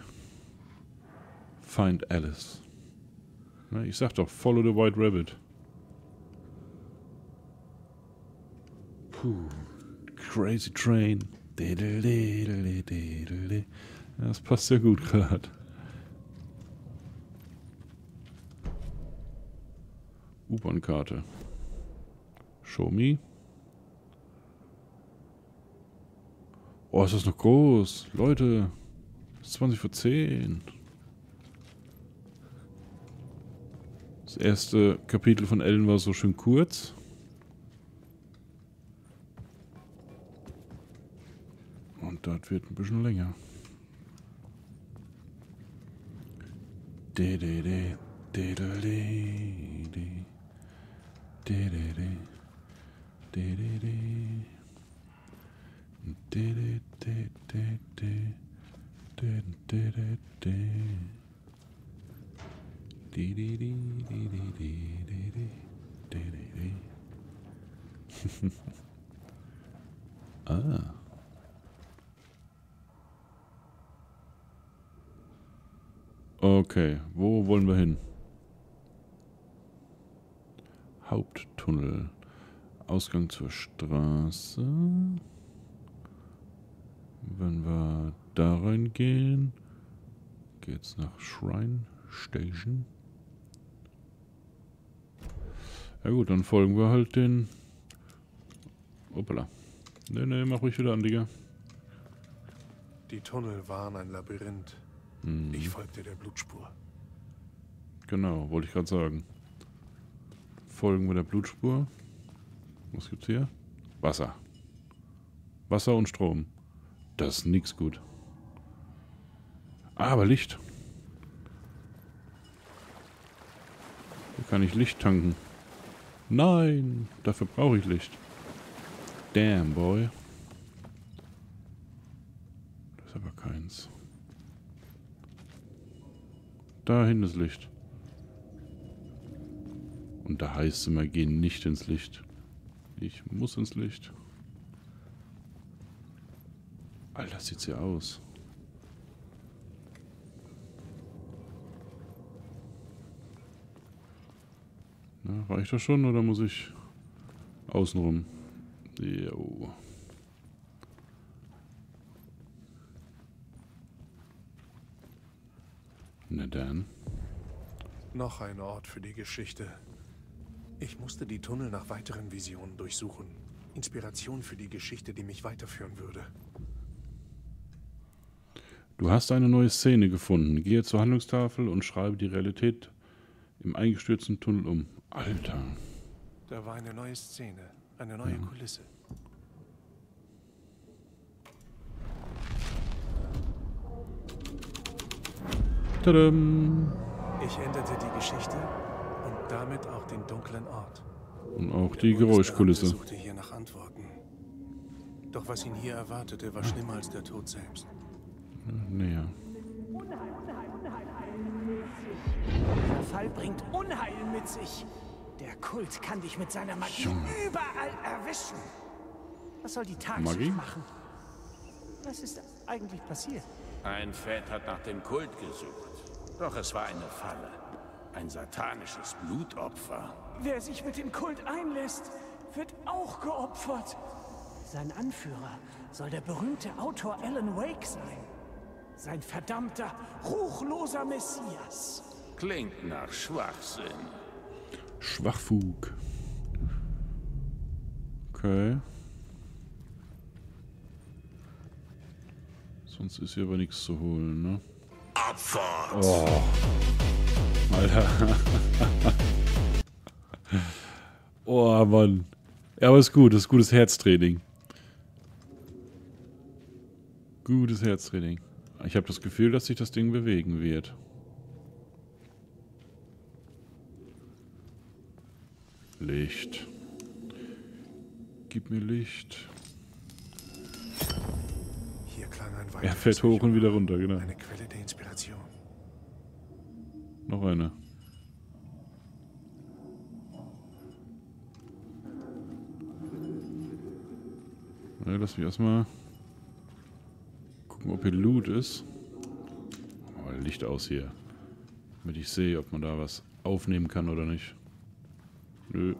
Find Alice. Na, ich sag doch, follow the White Rabbit. Puh, Crazy Train. Das passt ja gut gerade. U-Bahn-Karte. Show me. Oh, ist das noch groß. Leute, es ist 20 vor 10. Das erste Kapitel von Ellen war so schön kurz. Und das wird ein bisschen länger. Ah. Okay, wo wollen wir hin? Haupttunnel. Ausgang zur Straße. Wenn wir da reingehen, geht's nach Shrine Station. Ja gut, dann folgen wir halt den... Hoppala. Ne, mach ruhig wieder an, Digga. Die Tunnel waren ein Labyrinth. Ich folgte der Blutspur. Genau, wollte ich gerade sagen. Folgen wir der Blutspur. Was gibt's hier? Wasser. Wasser und Strom. Das ist nix gut. Ah, aber Licht. Hier kann ich Licht tanken. Nein, dafür brauche ich Licht. Damn, boy. Das ist aber keins. Dahin ist Licht. Und da heißt es immer, geh nicht ins Licht. Ich muss ins Licht. Alter, das sieht's hier aus. Na, reicht das schon oder muss ich außenrum? Jo. Na dann. Noch ein Ort für die Geschichte. Ich musste die Tunnel nach weiteren Visionen durchsuchen. Inspiration für die Geschichte, die mich weiterführen würde. Du hast eine neue Szene gefunden. Gehe zur Handlungstafel und schreibe die Realität im eingestürzten Tunnel um. Alter. Da war eine neue Szene, eine neue Kulisse. Tadam. Ich änderte die Geschichte und damit auch den dunklen Ort. Und auch die Geräuschkulisse. Er suchte hier nach Antworten. Doch was ihn hier erwartete, war schlimmer als der Tod selbst. Näher. Der Fall bringt Unheil mit sich. Der Kult kann dich mit seiner Magie überall erwischen. Was soll die Tagschicht Magie? machen? Was ist eigentlich passiert? Ein Fett hat nach dem Kult gesucht. Doch es war eine Falle. Ein satanisches Blutopfer. Wer sich mit dem Kult einlässt, wird auch geopfert. Sein Anführer soll der berühmte Autor Alan Wake sein. Sein verdammter, ruchloser Messias. Klingt nach Schwachsinn. Schwachfug. Okay. Sonst ist hier aber nichts zu holen, ne? Abfahrt! Oh. Alter. Oh, Mann. Ja, aber ist gut. Das ist gutes Herztraining. Gutes Herztraining. Ich habe das Gefühl, dass sich das Ding bewegen wird. Licht. Gib mir Licht. Hier klang ein Er fährt hoch und wieder runter, genau. Eine Quelle der Inspiration. Noch eine. Ja, lass mich erstmal gucken, ob hier Loot ist. Oh, Licht aus hier. Damit ich sehe, ob man da was aufnehmen kann oder nicht. Nö.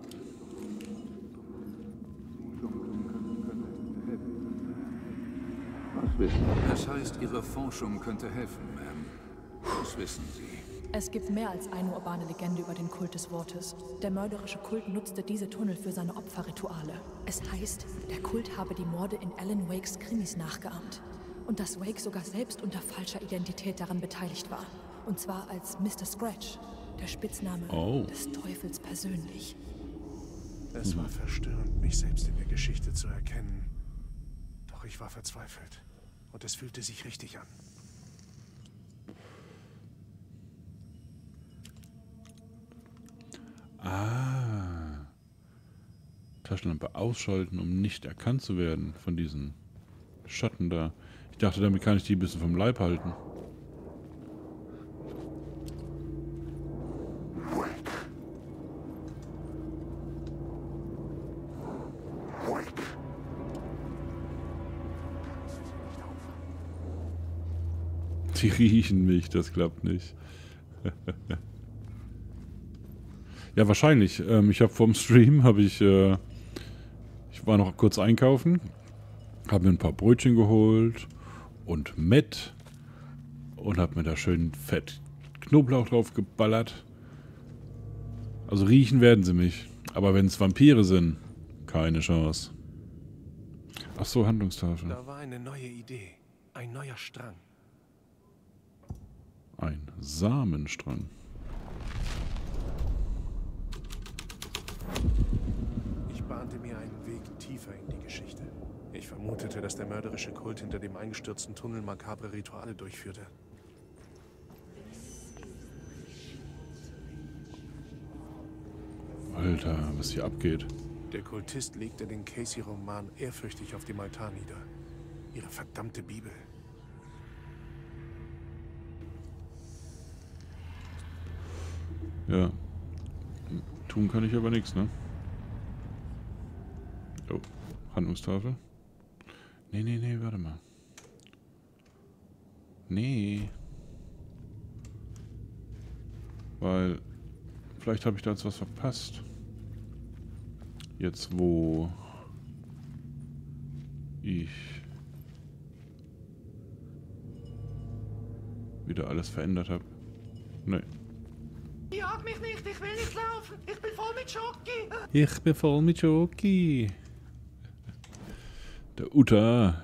Das heißt, Ihre Forschung könnte helfen, Ma'am. Das wissen Sie. Es gibt mehr als eine urbane Legende über den Kult des Wortes. Der mörderische Kult nutzte diese Tunnel für seine Opferrituale. Es heißt, der Kult habe die Morde in Alan Wakes Krimis nachgeahmt. Und dass Wake sogar selbst unter falscher Identität daran beteiligt war. Und zwar als Mr. Scratch, der Spitzname des Teufels persönlich. Es war verstörend, mich selbst in der Geschichte zu erkennen. Doch ich war verzweifelt. Und es fühlte sich richtig an. Ah. Taschenlampe ausschalten, um nicht erkannt zu werden von diesen Schatten da. Ich dachte, damit kann ich die ein bisschen vom Leib halten. Die riechen mich, das klappt nicht. Ja, wahrscheinlich. Ich habe vorm Stream, ich war noch kurz einkaufen, habe mir ein paar Brötchen geholt und Mett und habe mir da schön fett Knoblauch drauf geballert. Also riechen werden sie mich. Aber wenn es Vampire sind, keine Chance. Ach so, Handlungstafel. Da war eine neue Idee. Ein neuer Strang. Ein Samenstrang. Ich bahnte mir einen Weg tiefer in die Geschichte. Ich vermutete, dass der mörderische Kult hinter dem eingestürzten Tunnel makabre Rituale durchführte. Alter, was hier abgeht. Der Kultist legte den Casey-Roman ehrfürchtig auf dem Altar nieder. Ihre verdammte Bibel. Ja. Tun kann ich aber nichts, ne? Oh, Handlungstafel. Nee, warte mal. Nee. Weil, vielleicht habe ich da jetzt was verpasst. Jetzt, wo ich wieder alles verändert habe. Nee. Jag mich nicht, ich will nicht laufen. Ich bin voll mit Schoki. Ich bin voll mit Schoki. Der Uta.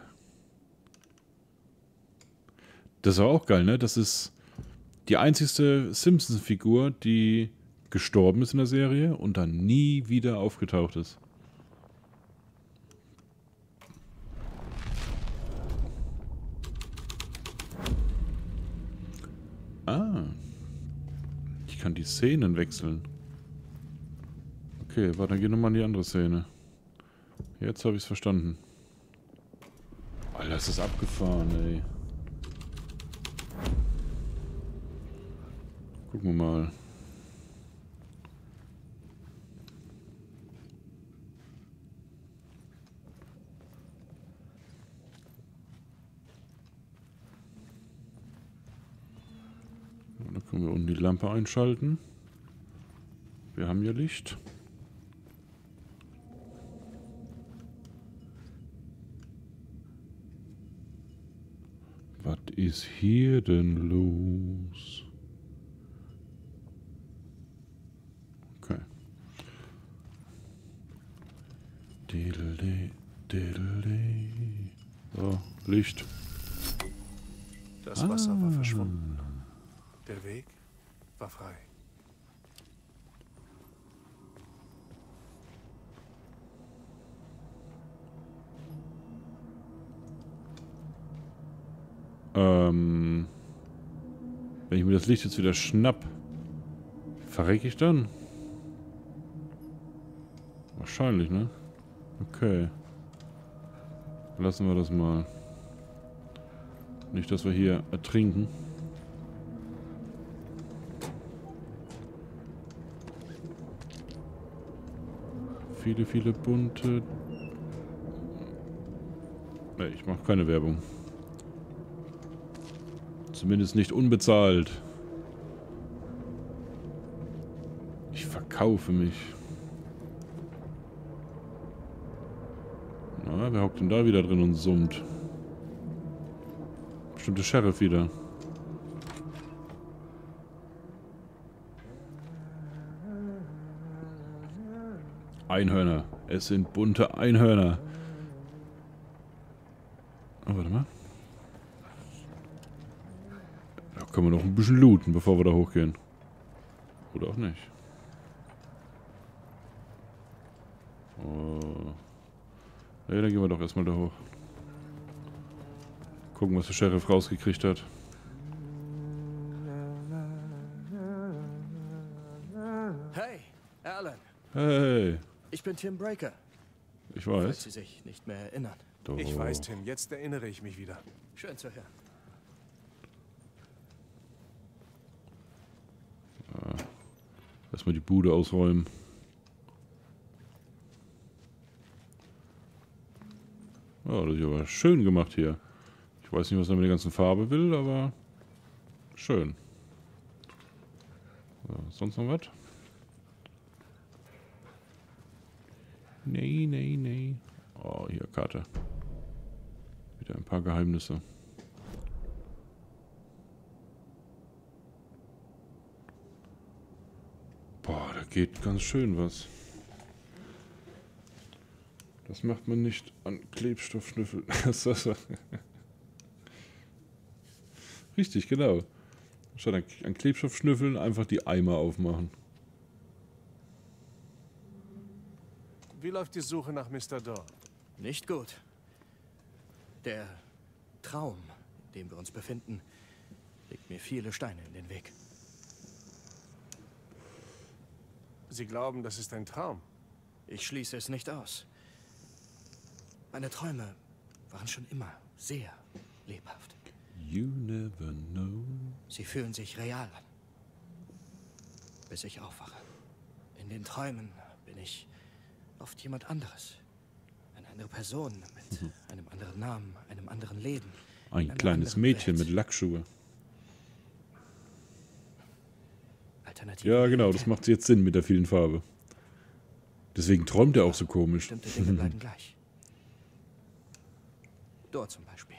Das war auch geil, ne? Das ist die einzigste Simpsons-Figur, die gestorben ist in der Serie und dann nie wieder aufgetaucht ist. Ah. Ich kann die Szenen wechseln. Okay, warte, dann gehen wir mal in die andere Szene. Jetzt habe ich es verstanden. Alter, das ist abgefahren, ey. Gucken wir mal. Da können wir unten die Lampe einschalten. Wir haben hier Licht. Was ist hier denn los? Okay. So, Licht. Das Wasser war verschwunden. Der Weg war frei. Wenn ich mir das Licht jetzt wieder schnapp, verrecke ich dann? Wahrscheinlich, ne? Okay. Lassen wir das mal. Nicht, dass wir hier ertrinken. Viele, viele bunte... Ne, ich mache keine Werbung. Zumindest nicht unbezahlt. Ich verkaufe mich. Na, wer hockt denn da wieder drin und summt? Bestimmt der Sheriff wieder. Einhörner. Es sind bunte Einhörner. Oh, warte mal. Da können wir noch ein bisschen looten, bevor wir da hochgehen. Oder auch nicht. Oh. Ja, dann gehen wir doch erstmal da hoch. Gucken, was der Sheriff rausgekriegt hat. Hey, Alan. Hey. Ich bin Tim Breaker. Ich Falls weiß. Sie sich nicht mehr erinnern. Doch. Ich weiß, Tim, jetzt erinnere ich mich wieder. Schön zu hören. Erstmal die Bude ausräumen. Ja, das ist aber schön gemacht hier. Ich weiß nicht, was er mit der ganzen Farbe will, aber schön. So, sonst noch was? Nee, nee, nee. Oh, hier, Karte. Wieder ein paar Geheimnisse. Boah, da geht ganz schön was. Das macht man nicht an Klebstoffschnüffeln. Richtig, genau. Statt an Klebstoffschnüffeln einfach die Eimer aufmachen. Wie läuft die Suche nach Mr. Dorr? Nicht gut. Der Traum, in dem wir uns befinden, legt mir viele Steine in den Weg. Sie glauben, das ist ein Traum? Ich schließe es nicht aus. Meine Träume waren schon immer sehr lebhaft. You never know. Sie fühlen sich real an. Bis ich aufwache. In den Träumen bin ich oft jemand anderes. Eine andere Person mit einem anderen Namen, einem anderen Leben. Ein einer kleines anderen Mädchen Welt. mit Lackschuhe. Alternative Ja, genau, das Realität. macht jetzt Sinn mit der vielen Farbe. Deswegen träumt er auch so komisch. Bestimmte Dinge bleiben gleich. Dort zum Beispiel.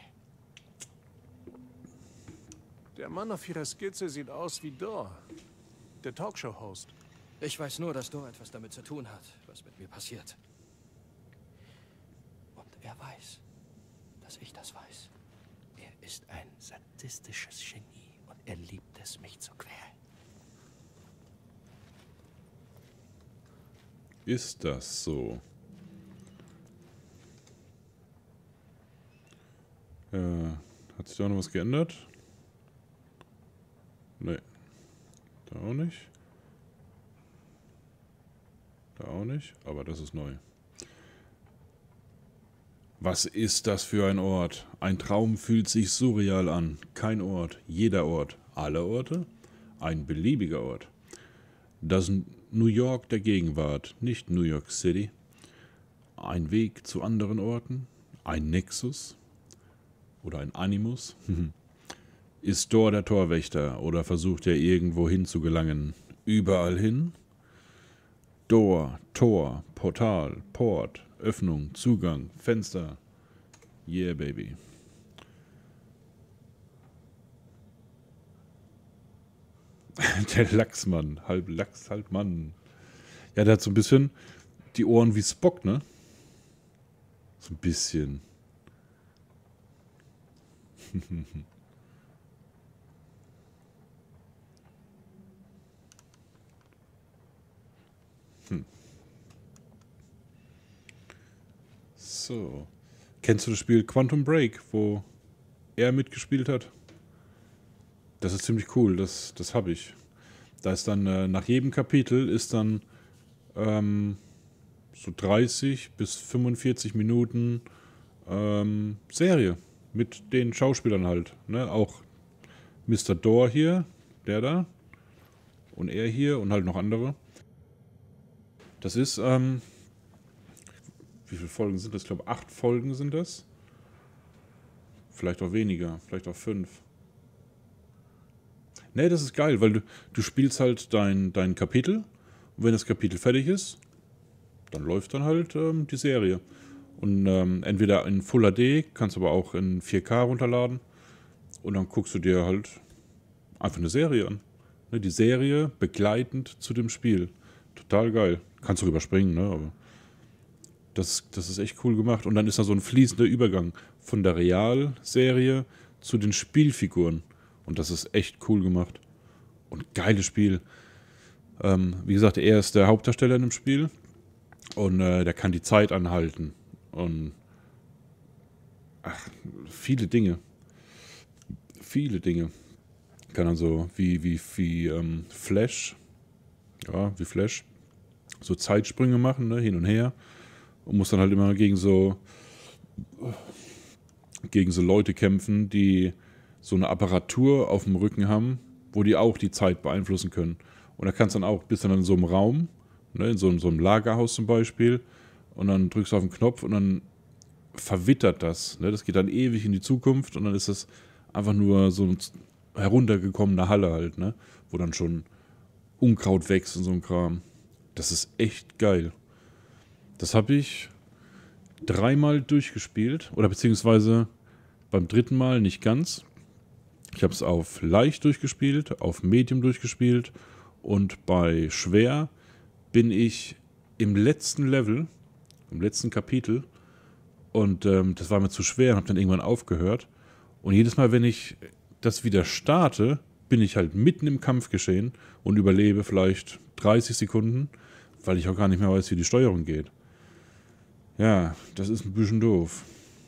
Der Mann auf Ihrer Skizze sieht aus wie Dorr, der Talkshow-Host. Ich weiß nur, dass Dor etwas damit zu tun hat, was mit mir passiert. Und er weiß, dass ich das weiß. Er ist ein sadistisches Genie und er liebt es, mich zu quälen. Ist das so? Hat sich da noch was geändert? Nee. Da auch nicht. Da auch nicht, aber das ist neu. Was ist das für ein Ort? Ein Traum fühlt sich surreal an. Kein Ort, jeder Ort, alle Orte, ein beliebiger Ort. Das New York der Gegenwart, nicht New York City. Ein Weg zu anderen Orten, ein Nexus oder ein Animus. Ist Dor der Torwächter oder versucht er irgendwo hin zu gelangen? Überall hin? Dor, Tor, Portal, Port, Öffnung, Zugang, Fenster. Yeah, baby. Der Lachsmann. Halb Lachs, halb Mann. Ja, der hat so ein bisschen die Ohren wie Spock, ne? So ein bisschen. So. Kennst du das Spiel Quantum Break, wo er mitgespielt hat? Das ist ziemlich cool, das habe ich. Da ist dann, nach jedem Kapitel ist dann so 30 bis 45 Minuten Serie mit den Schauspielern halt. Ne? Auch Mr. Dor hier, der da. Und er hier und halt noch andere. Das ist, wie viele Folgen sind das? Ich glaube 8 Folgen sind das. Vielleicht auch weniger, vielleicht auch 5. Ne, das ist geil, weil du spielst halt dein Kapitel und wenn das Kapitel fertig ist, dann läuft dann halt die Serie. Und entweder in Full HD, kannst aber auch in 4K runterladen und dann guckst du dir halt einfach eine Serie an. Ne, die Serie begleitend zu dem Spiel. Total geil. Kannst du überspringen, ne? Aber das ist echt cool gemacht. Und dann ist da so ein fließender Übergang von der Realserie zu den Spielfiguren. Und das ist echt cool gemacht. Und geiles Spiel. Wie gesagt, er ist der Hauptdarsteller in dem Spiel. Und der kann die Zeit anhalten. Und viele Dinge. Viele Dinge. Kann dann so wie Flash. Ja, wie Flash. So Zeitsprünge machen, ne, hin und her. Und muss dann halt immer gegen so Leute kämpfen, die so eine Apparatur auf dem Rücken haben, wo die auch die Zeit beeinflussen können. Und da kannst du dann auch, bist dann in so einem Raum, ne, in so einem Lagerhaus zum Beispiel, und dann drückst du auf den Knopf und dann verwittert das. Ne? Das geht dann ewig in die Zukunft und dann ist das einfach nur so eine heruntergekommene Halle halt, ne? Wo dann schon Unkraut wächst und so ein Kram. Das ist echt geil. Das habe ich 3-mal durchgespielt, oder beziehungsweise beim 3. Mal nicht ganz. Ich habe es auf leicht durchgespielt, auf Medium durchgespielt und bei schwer bin ich im letzten Level, im letzten Kapitel, und das war mir zu schwer und habe dann irgendwann aufgehört. Und jedes Mal, wenn ich das wieder starte, bin ich halt mitten im Kampfgeschehen und überlebe vielleicht 30 Sekunden, weil ich auch gar nicht mehr weiß, wie die Steuerung geht. Ja, das ist ein bisschen doof.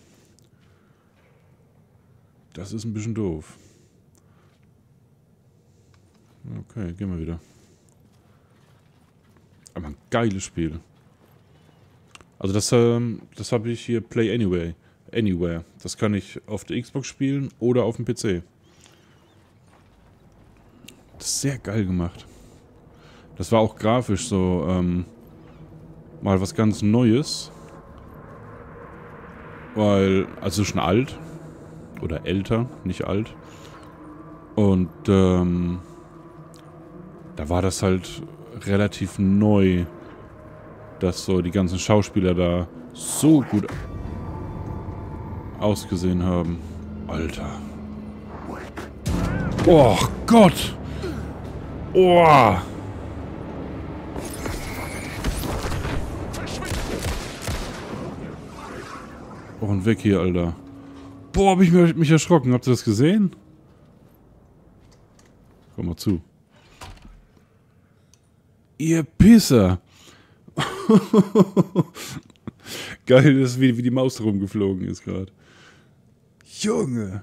Das ist ein bisschen doof. Okay, gehen wir wieder. Aber ein geiles Spiel. Also das habe ich hier Play Anywhere. Das kann ich auf der Xbox spielen oder auf dem PC. Das ist sehr geil gemacht. Das war auch grafisch so mal was ganz Neues. Weil, also schon alt. Oder älter, nicht alt. Und da war das halt relativ neu, dass so die ganzen Schauspieler da so gut ausgesehen haben. Alter. Oh Gott! Oh! Oh, und weg hier, Alter. Boah, hab ich mich erschrocken. Habt ihr das gesehen? Komm mal zu. Ihr Pisser! Geil, das ist wie die Maus rumgeflogen ist gerade. Junge!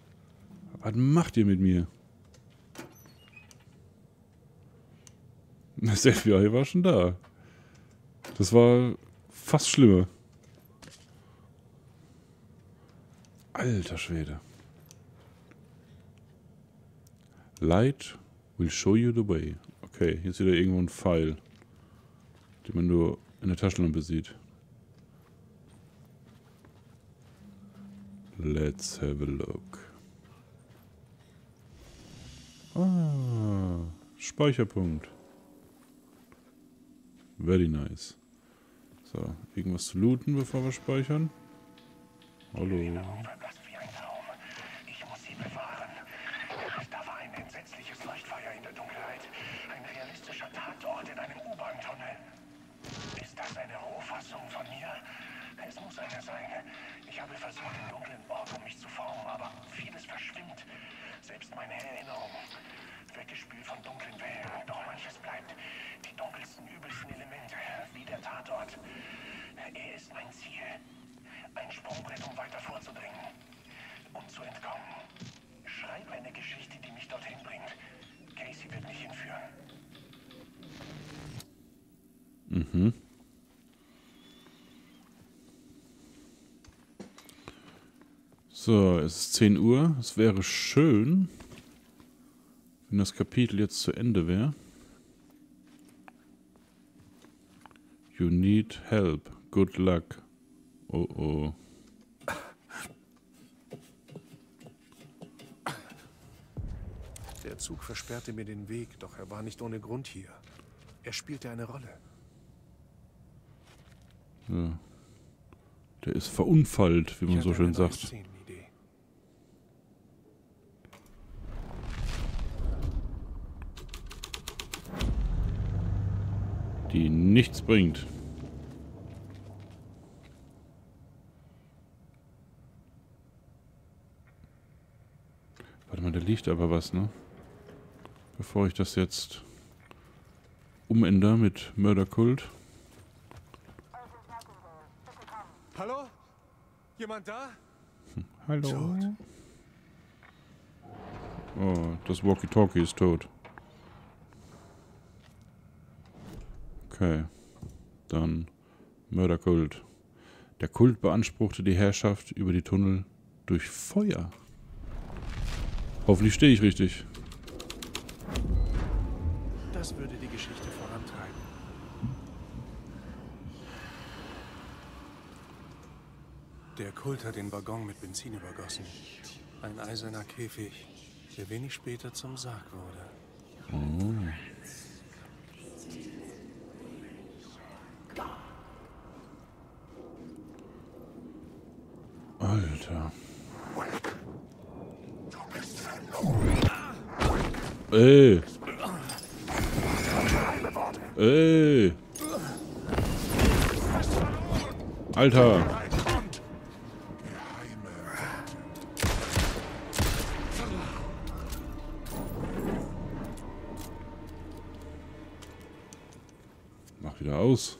Was macht ihr mit mir? Das FBI war schon da. Das war fast schlimmer. Alter Schwede. Light will show you the way. Okay, hier ist wieder irgendwo ein Pfeil, den man nur in der Taschenlampe sieht. Let's have a look. Ah, Speicherpunkt. Very nice. So, irgendwas zu looten, bevor wir speichern. Hallo. Verblasst wie ein Traum. Ich muss sie bewahren. Da war ein entsetzliches Leuchtfeuer in der Dunkelheit. Ein realistischer Tatort in einem U-Bahn-Tunnel. Ist das eine Rohfassung von mir? Es muss eine sein. Ich habe versucht, den dunklen Ort um mich zu formen, aber vieles verschwimmt. Selbst meine Erinnerung. Weggespült von dunklen Wellen. Doch manches bleibt. Die dunkelsten, übelsten Elemente. Wie der Tatort. Er ist mein Ziel. Ein Sprungbrett, um weiter vorzudringen. Und zu entkommen. Schreib eine Geschichte, die mich dorthin bringt. Casey wird mich hinführen. Mhm. So, es ist 10 Uhr. Es wäre schön, wenn das Kapitel jetzt zu Ende wäre. You need help. Good luck. Oh oh. Der Zug versperrte mir den Weg, doch er war nicht ohne Grund hier. Er spielte eine Rolle. Ja. Der ist verunfallt, wie man so schön sagt. Die nichts bringt. Warte mal, da liegt aber was, ne? Bevor ich das jetzt umändere mit Mörderkult. Hallo? Jemand da? Hallo? Oh, das Walkie-Talkie ist tot. Okay. Dann Mörderkult. Der Kult beanspruchte die Herrschaft über die Tunnel durch Feuer. Hoffentlich stehe ich richtig. Das würde die Geschichte vorantreiben. Der Kult hat den Waggon mit Benzin übergossen. Ein eiserner Käfig, der wenig später zum Sarg wurde. Oh. Alter. Ey. Ey. Alter. Mach wieder aus.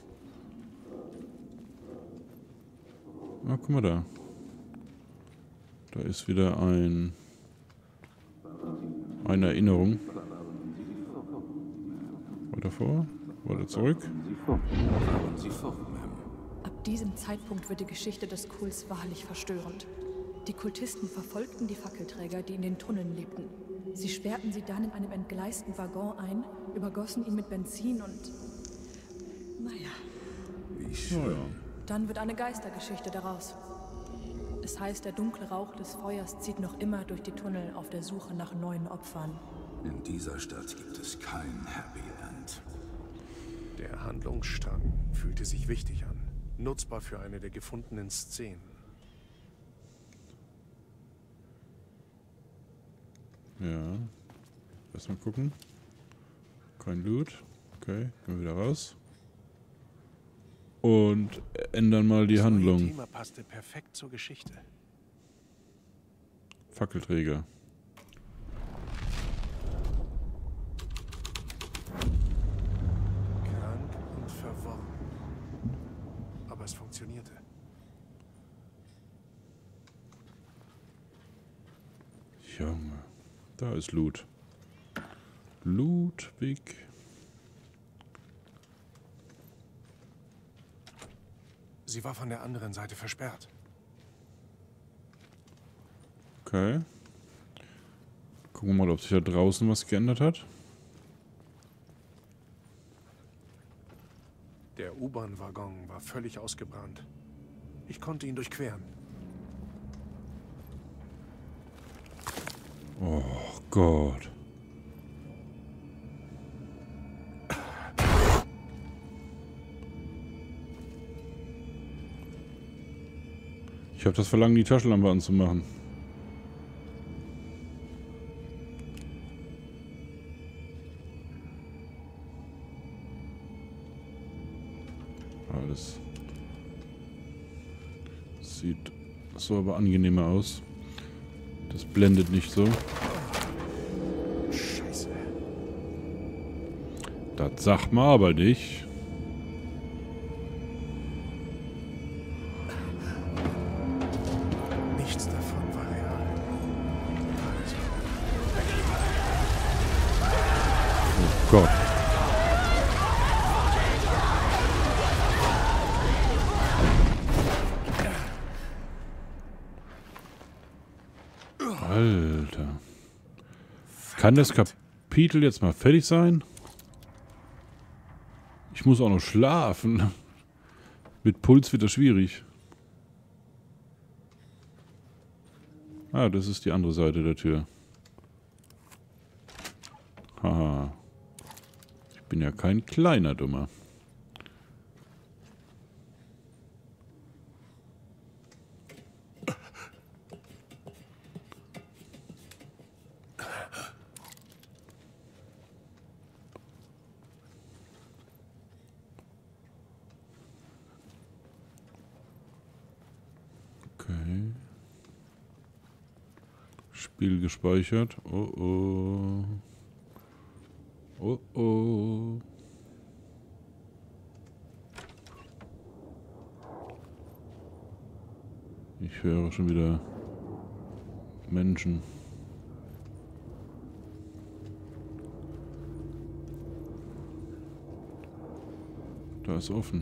Ah, guck mal da. Da ist wieder eine Erinnerung. Weiter vor, weiter zurück. Ab diesem Zeitpunkt wird die Geschichte des Kults wahrlich verstörend. Die Kultisten verfolgten die Fackelträger, die in den Tunneln lebten. Sie sperrten sie dann in einem entgleisten Waggon ein, übergossen ihn mit Benzin und... naja. Wie schön. Dann wird eine Geistergeschichte daraus. Es heißt, der dunkle Rauch des Feuers zieht noch immer durch die Tunnel auf der Suche nach neuen Opfern. In dieser Stadt gibt es kein Happy End. Der Handlungsstrang fühlte sich wichtig an. Nutzbar für eine der gefundenen Szenen. Ja. Lass mal gucken. Kein Loot. Okay, gehen wir wieder raus. Und ändern mal die Handlung. Das Thema passte perfekt zur Geschichte. Fackelträger. Krank und verworren. Aber es funktionierte. Junge. Da ist Loot. Ludwig. sie war von der anderen Seite versperrt. Okay. Gucken wir mal, ob sich da draußen was geändert hat. Der U-Bahn-Waggon war völlig ausgebrannt. Ich konnte ihn durchqueren. Oh Gott. Ich habe das Verlangen, die Taschenlampe anzumachen. Alles. Sieht so aber angenehmer aus. Das blendet nicht so. Scheiße. Das sagt man aber nicht. Nichts davon war real. Oh Gott. Alter. Kann das Kapitel jetzt mal fertig sein? Ich muss auch noch schlafen. Mit Puls wird das schwierig. Ah, das ist die andere Seite der Tür. Haha. Ich bin ja kein kleiner Dummer. Okay. Spiel gespeichert. Oh oh. Oh oh. Ich höre schon wieder Menschen. Da ist offen.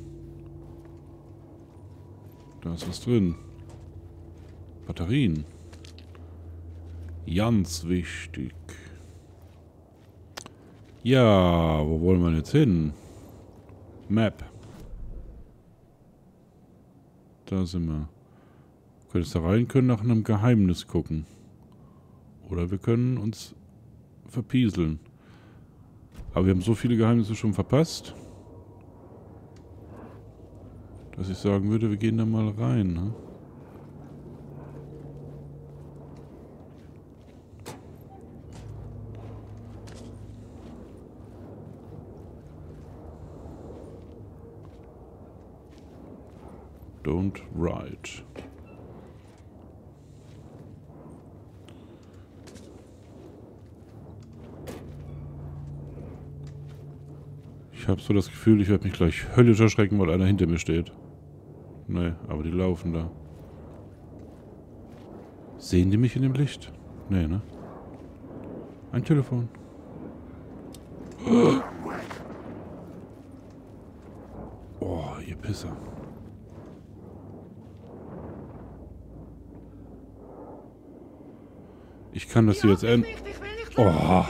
Da ist was drin. Batterien. Ganz wichtig. Ja, wo wollen wir jetzt hin? Map. Da sind wir. Wir können jetzt da rein, können nach einem Geheimnis gucken. Oder wir können uns verpieseln. Aber wir haben so viele Geheimnisse schon verpasst, dass ich sagen würde, wir gehen da mal rein. Ne? Don't write. Ich habe so das Gefühl, ich werde mich gleich höllisch erschrecken, weil einer hinter mir steht. Nee, aber die laufen da. Sehen die mich in dem Licht? Nee, ne? Ein Telefon. Oh, ihr Pisser. Ich kann das hier jetzt ändern. Oh.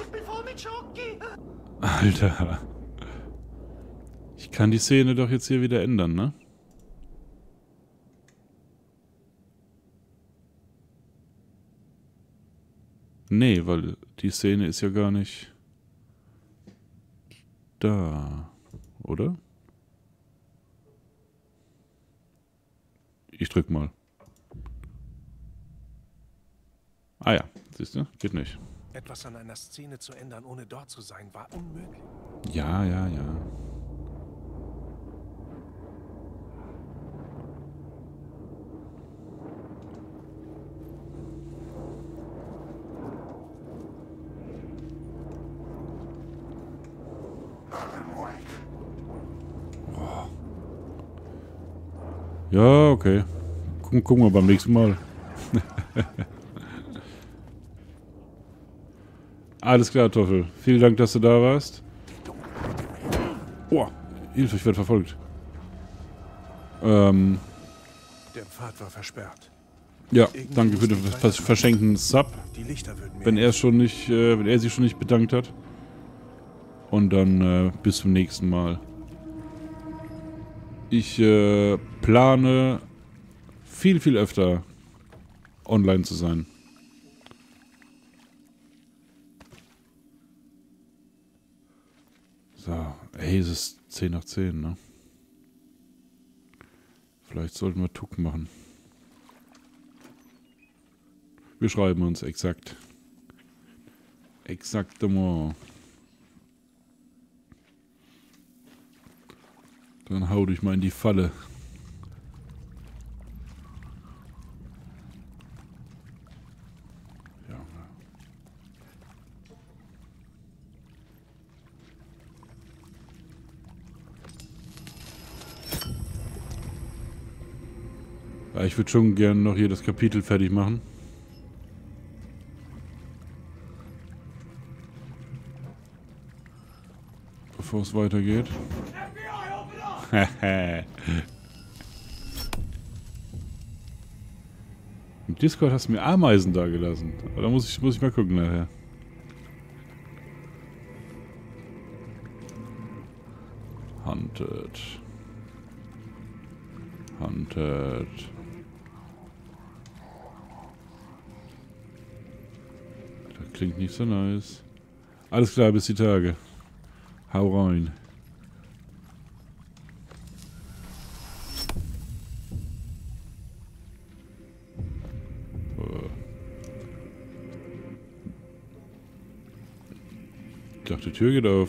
Alter. Ich kann die Szene doch jetzt hier wieder ändern, ne? Nee, weil die Szene ist ja gar nicht da, oder? Ich drück mal. Ah ja, siehst du? Geht nicht. Etwas an einer Szene zu ändern, ohne dort zu sein, war unmöglich. Ja, ja, ja. Oh. Ja, okay. Gucken wir beim nächsten Mal. Alles klar, Toffel. Vielen Dank, dass du da warst. Oh, Hilfe, ich werde verfolgt. Der Pfad war versperrt. Ja, danke für das Verschenken Sub. Die Lichter würden mir Wenn er sich schon nicht bedankt hat. Und dann bis zum nächsten Mal. Ich plane viel öfter online zu sein. So, ey, es ist 10 nach 10, ne? Vielleicht sollten wir Tuck machen. Wir schreiben uns exakt. Exactement. Dann hau dich mal in die Falle. Ja. Ja, ich würde schon gerne noch hier das Kapitel fertig machen. Bevor es weitergeht. Im Discord hast du mir Ameisen da gelassen. Aber da muss ich mal gucken nachher. Hunted. Das klingt nicht so nice. Alles klar, bis die Tage. Hau rein. Ich dachte, die Tür geht auf.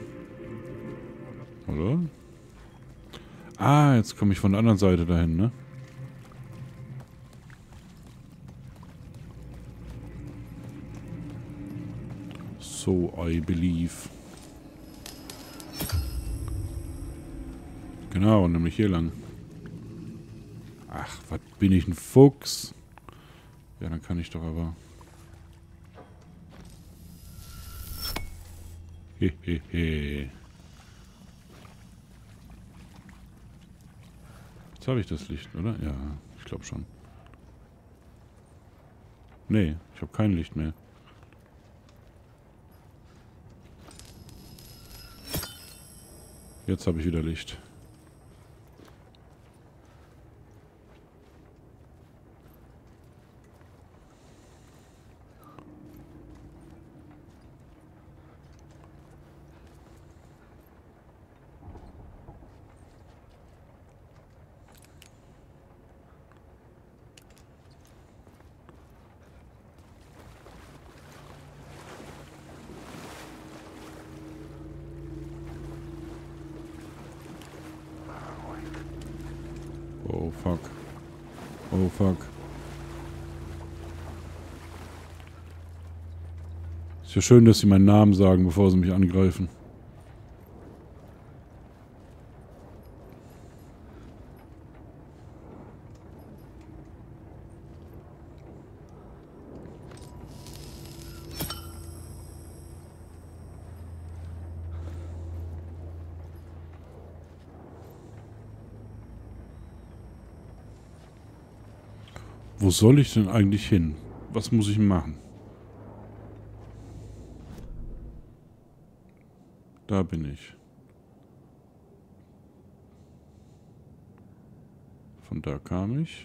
Oder? Ah, jetzt komme ich von der anderen Seite dahin, ne? So, I believe. Genau, nämlich hier lang. Ach, was bin ich, ein Fuchs? Ja, dann kann ich doch aber... Hehehe. Jetzt habe ich das Licht, oder? Ja, ich glaube schon. Nee, ich habe kein Licht mehr. Jetzt habe ich wieder Licht. Oh fuck. Oh fuck. Ist ja schön, dass sie meinen Namen sagen, bevor sie mich angreifen. Wo soll ich denn eigentlich hin? Was muss ich machen? Da bin ich. Von da kam ich.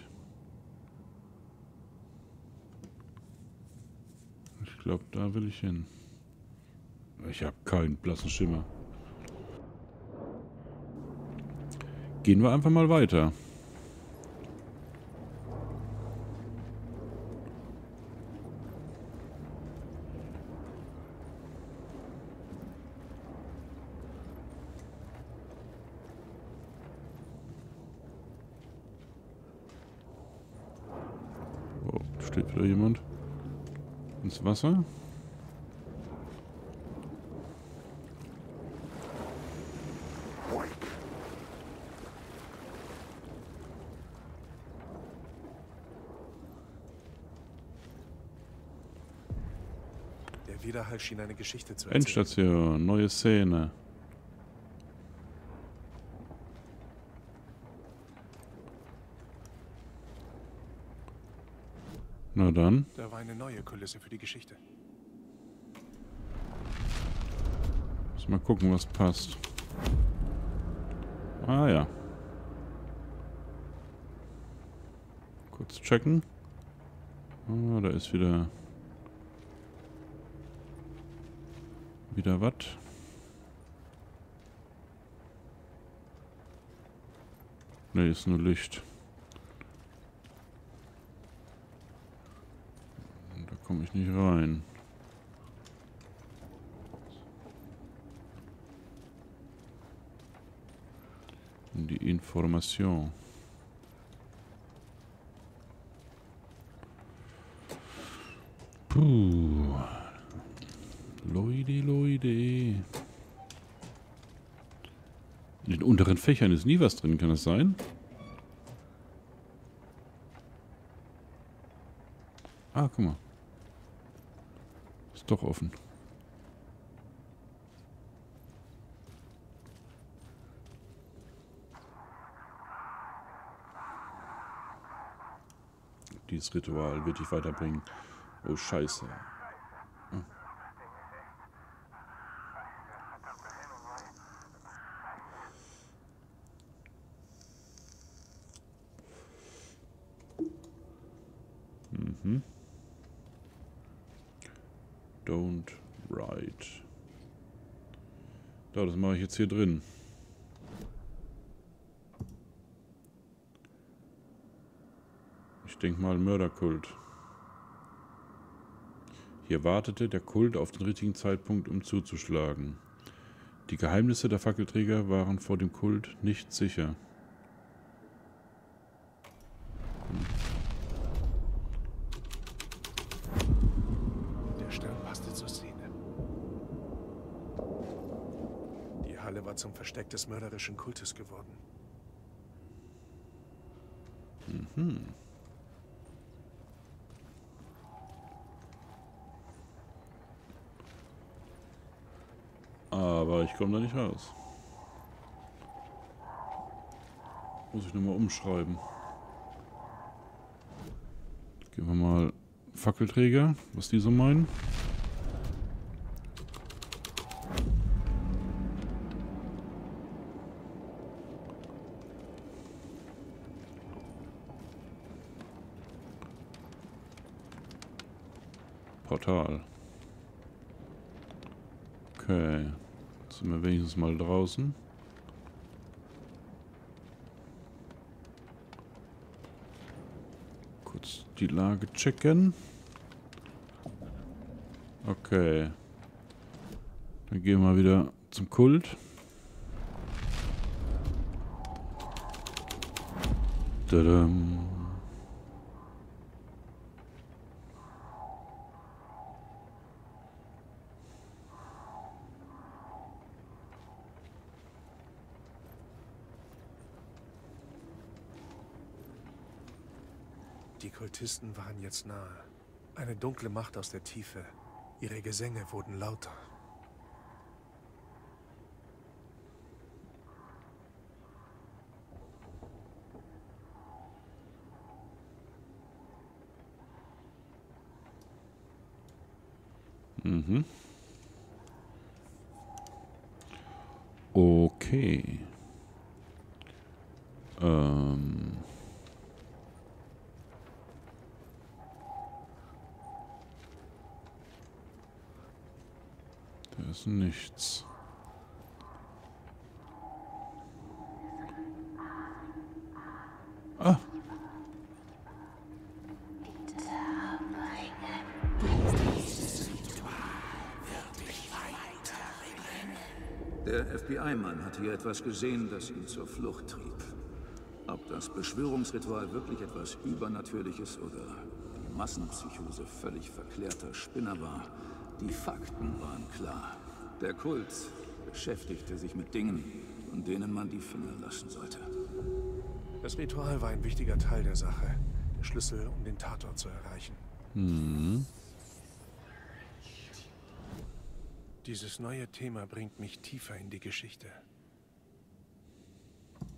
Ich glaube, da will ich hin. Ich habe keinen blassen Schimmer. Gehen wir einfach mal weiter. Steht wieder jemand ins Wasser? Der Widerhall schien eine Geschichte zu erzählen. Endstation, neue Szene. Na dann. Da war eine neue Kulisse für die Geschichte. Mal gucken, was passt. Ah ja. Kurz checken. Ah, da ist wieder was. Ne, ist nur Licht. Da komme ich nicht rein. Die Information. Puh. Leute. In den unteren Fächern ist nie was drin, kann das sein? Ah, guck mal. Ist doch offen. Dieses Ritual wird dich weiterbringen. Oh, Scheiße. Ah. Mhm. Don't write. Da, das mache ich jetzt hier drin. Ich denke mal Mörderkult. Hier wartete der Kult auf den richtigen Zeitpunkt, um zuzuschlagen. Die Geheimnisse der Fackelträger waren vor dem Kult nicht sicher. Der Stern passte zur Szene. Die Halle war zum Versteck des mörderischen Kultes geworden. Mhm. Aber ich komme da nicht raus. Muss ich nochmal umschreiben. Gehen wir mal Fackelträger, was die so meinen. Portal. Okay. Jetzt sind wir wenigstens mal draußen. Kurz die Lage checken. Okay. Dann gehen wir wieder zum Kult. Tadam. Die Kultisten waren jetzt nahe. Eine dunkle Macht aus der Tiefe. Ihre Gesänge wurden lauter. Mhm. Okay. Da ist nichts. Ah. Der FBI-Mann hat hier etwas gesehen, das ihn zur Flucht trieb. Ob das Beschwörungsritual wirklich etwas Übernatürliches oder die Massenpsychose völlig verklärter Spinner war, die Fakten waren klar. Der Kult beschäftigte sich mit Dingen, von denen man die Finger lassen sollte. Das Ritual war ein wichtiger Teil der Sache. Der Schlüssel, um den Tatort zu erreichen. Mhm. Dieses neue Thema bringt mich tiefer in die Geschichte.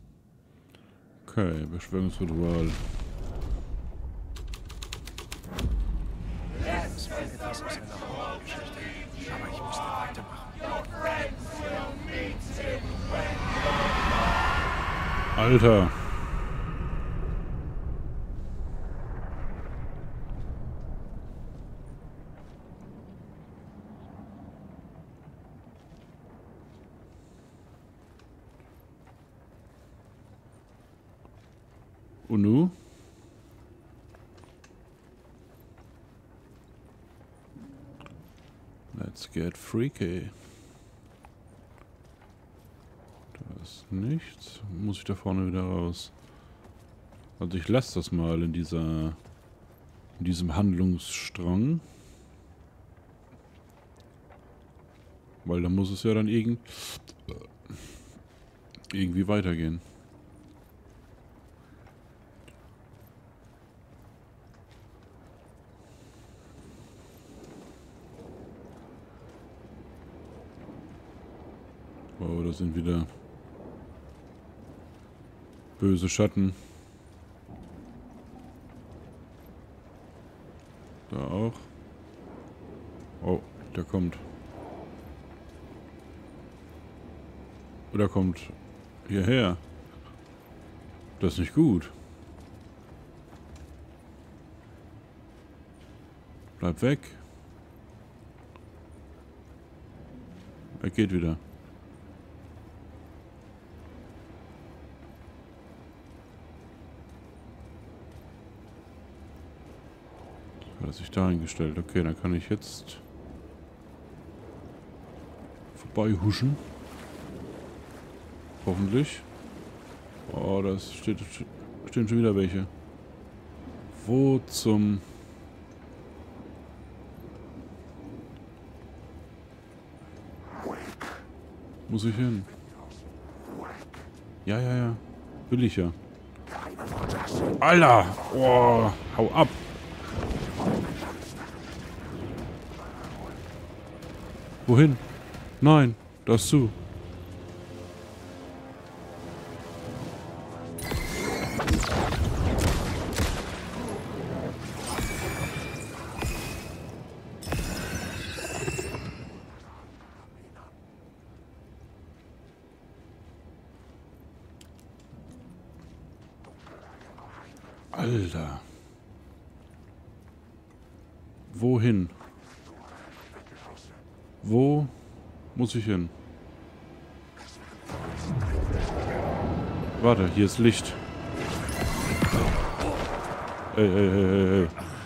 Okay, Beschwörungsritual. Etwas aus einer Horrorgeschichte. Aber ich musste weitermachen. Alter. Und nu? Let's get freaky. Da ist nichts. Muss ich da vorne wieder raus? Also ich lasse das mal in diesem Handlungsstrang. Weil da muss es ja dann irgendwie weitergehen. Oh, da sind wieder böse Schatten. Da auch. Oh, der kommt. Oder kommt hierher. Das ist nicht gut. Bleib weg. Er geht wieder. Hat er sich da eingestellt. Okay, dann kann ich jetzt vorbei huschen. Hoffentlich. Oh, da stehen schon wieder welche. Wo zum... Muss ich hin? Ja, ja, ja. Will ich ja. Alter! Oh, hau ab! Wohin? Nein, das zu. Alter. Wohin? Wo muss ich hin? Warte, hier ist Licht. Ey, ey, ey, ey, ey.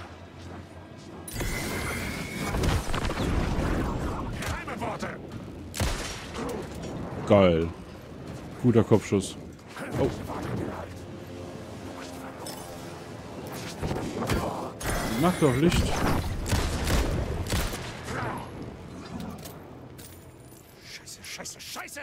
Geil. Guter Kopfschuss. Oh. Mach doch Licht. Scheiße, scheiße, scheiße!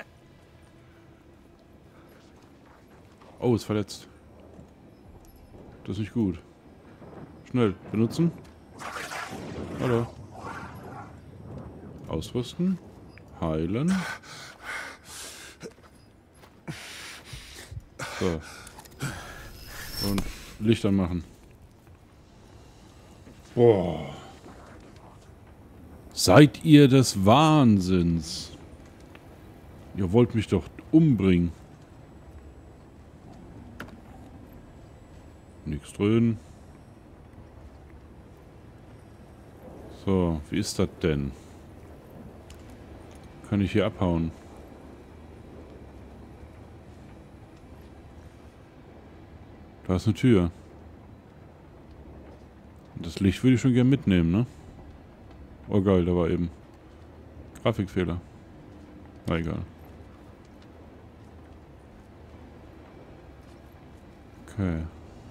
Oh, ist verletzt. Das ist nicht gut. Schnell, benutzen. Hallo. Ausrüsten. Heilen. So. Und Licht anmachen. Boah. Seid ihr des Wahnsinns? Ihr wollt mich doch umbringen. Nichts drin. So, wie ist das denn? Kann ich hier abhauen? Da ist eine Tür. Das Licht würde ich schon gerne mitnehmen, ne? Oh geil, da war eben Grafikfehler. War egal. Okay.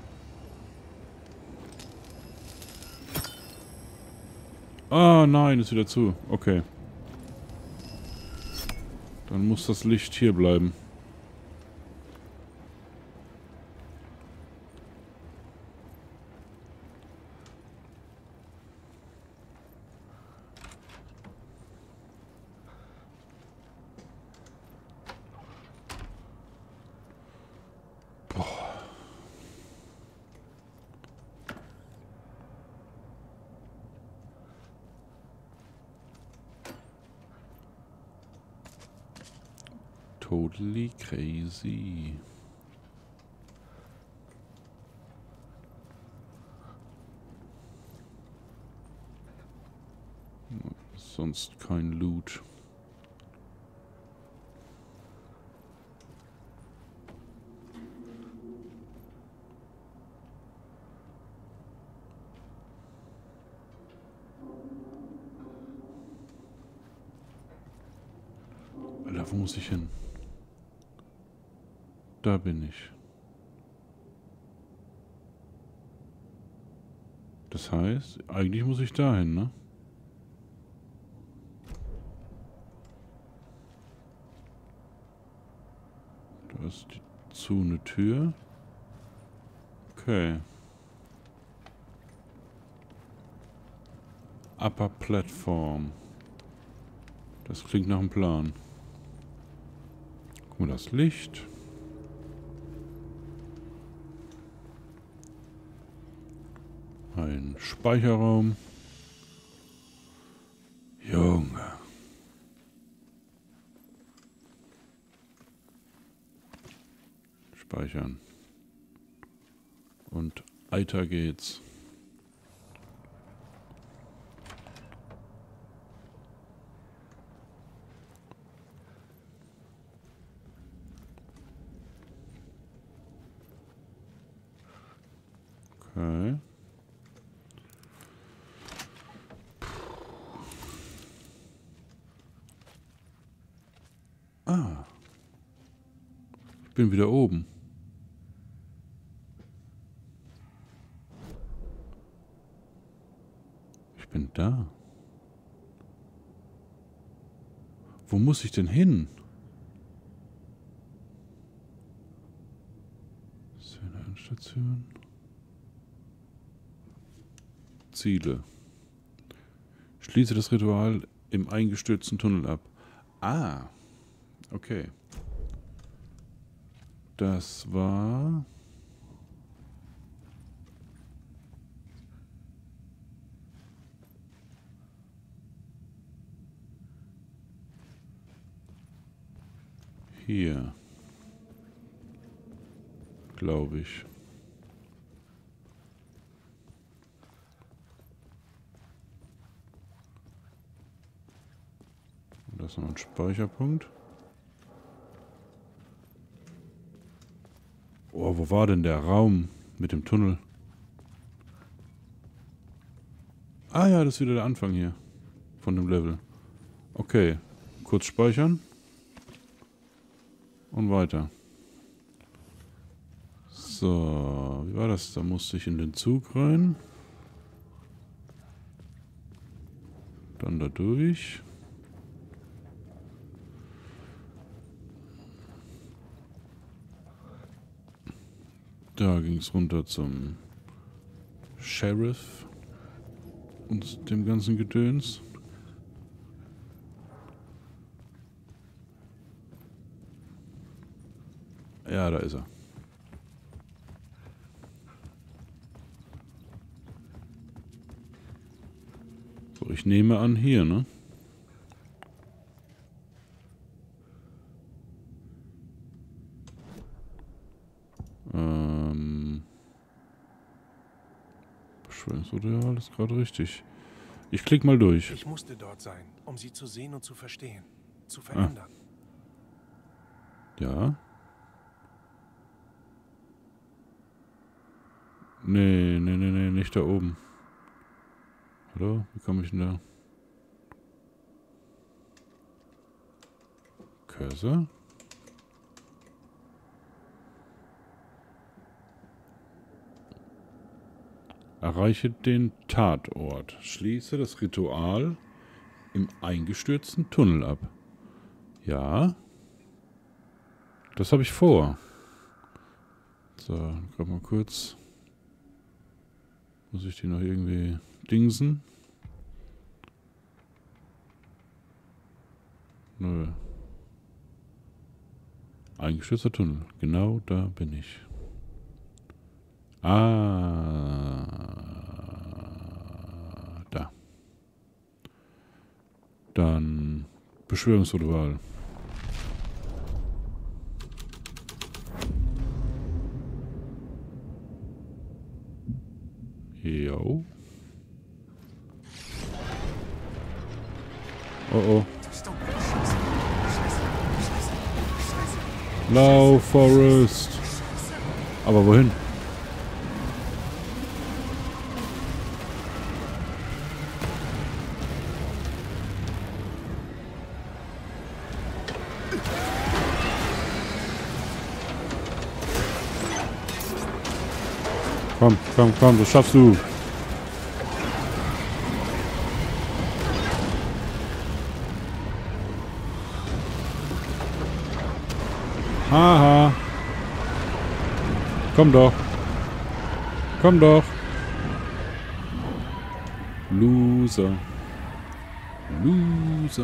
Ah, nein, ist wieder zu. Okay. Dann muss das Licht hier bleiben. totally crazy. Sonst kein Loot. Alter, wo muss ich hin? Da bin ich. Das heißt, eigentlich muss ich dahin, ne? Da ist eine Tür. Okay. Upper Platform. Das klingt nach einem Plan. Guck mal, das Licht. Ein Speicherraum. Junge. Speichern. Und weiter geht's. Okay. Ah. Ich bin wieder oben. Ich bin da. Wo muss ich denn hin? Station. Ziele. Schließe das Ritual im eingestürzten Tunnel ab. Ah. Okay. Das war... hier. Glaube ich. Das ist noch ein Speicherpunkt. Oh, wo war denn der Raum mit dem Tunnel? Ah ja, das ist wieder der Anfang hier von dem Level. Okay, kurz speichern. Und weiter. So, wie war das? Da musste ich in den Zug rein. Dann da durch. Da ging es runter zum Sheriff und dem ganzen Gedöns. Ja, da ist er. So, ich nehme an hier, ne? Beschwörungsritual ist gerade richtig. Ich klicke mal durch. Ich musste dort sein, um sie zu sehen und zu verstehen. Zu verändern. Ja. Nee, nicht da oben. Hallo? Wie komme ich denn da? Cursor? Erreiche den Tatort. Schließe das Ritual im eingestürzten Tunnel ab. Ja. Das habe ich vor. So, gerade mal kurz. Muss ich die noch irgendwie dingsen? Nö. Eingestürzter Tunnel. Genau da bin ich. Da. Dann Beschwörungsritual. Oh. Oh oh. Lauf, Forest. Aber wohin? Komm, komm, komm, das schaffst du. Haha. Komm doch. Komm doch. Loser. Loser.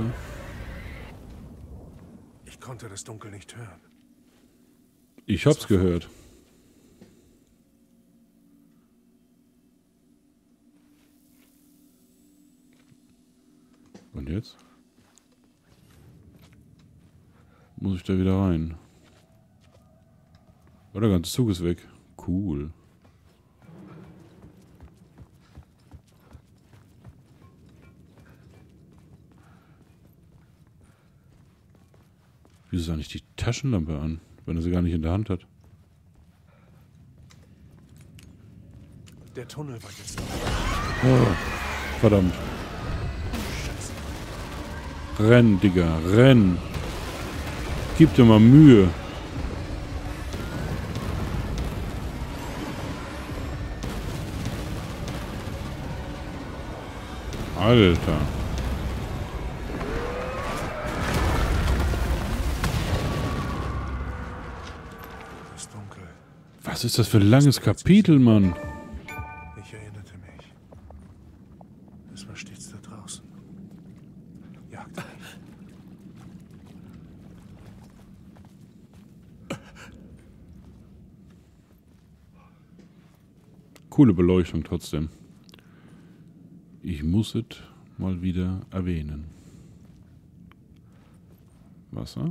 Ich konnte das Dunkel nicht hören. Ich hab's gehört. Und jetzt? Muss ich da wieder rein? Oh, der ganze Zug ist weg. Cool. Wieso ist eigentlich die Taschenlampe an, wenn er sie gar nicht in der Hand hat? Der Tunnel war jetzt. Oh, verdammt. Renn, Digga, renn. Gib dir mal Mühe. Alter. Das Dunkel. Was ist das für ein langes Kapitel, Mann? Ich erinnerte mich. Es war stets da draußen. Jagte mich. Coole Beleuchtung trotzdem. Ich muss es mal wieder erwähnen. Wasser.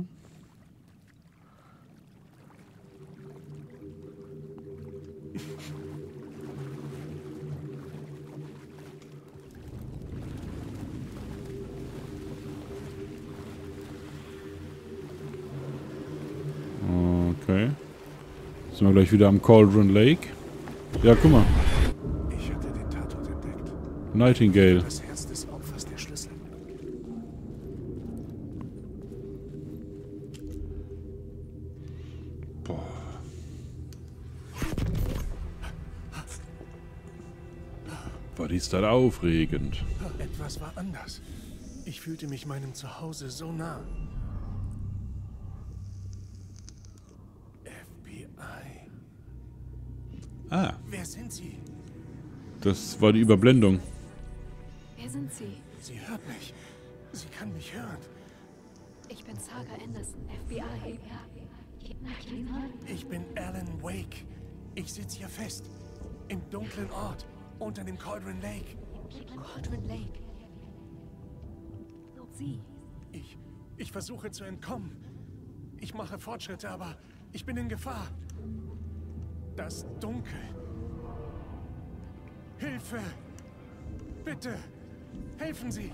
Okay. Sind wir gleich wieder am Cauldron Lake. Ja, guck mal. Ich hatte den Tatort entdeckt. Nightingale. Das Herz des Opfers der Schlüssel. Boah. War dies dann aufregend. Etwas war anders. Ich fühlte mich meinem Zuhause so nah. FBI. Ah, Wer sind Sie? das war die Überblendung. Wer sind Sie? Sie hört mich. Sie kann mich hören. Ich bin Saga Anderson, FBI. Ich bin Alan Wake. Ich sitze hier fest. Im dunklen Ort. Unter dem Cauldron Lake. Cauldron Lake. Sie. Ich versuche zu entkommen. Ich mache Fortschritte, aber ich bin in Gefahr. Das Dunkel. Hilfe! Bitte! Helfen Sie!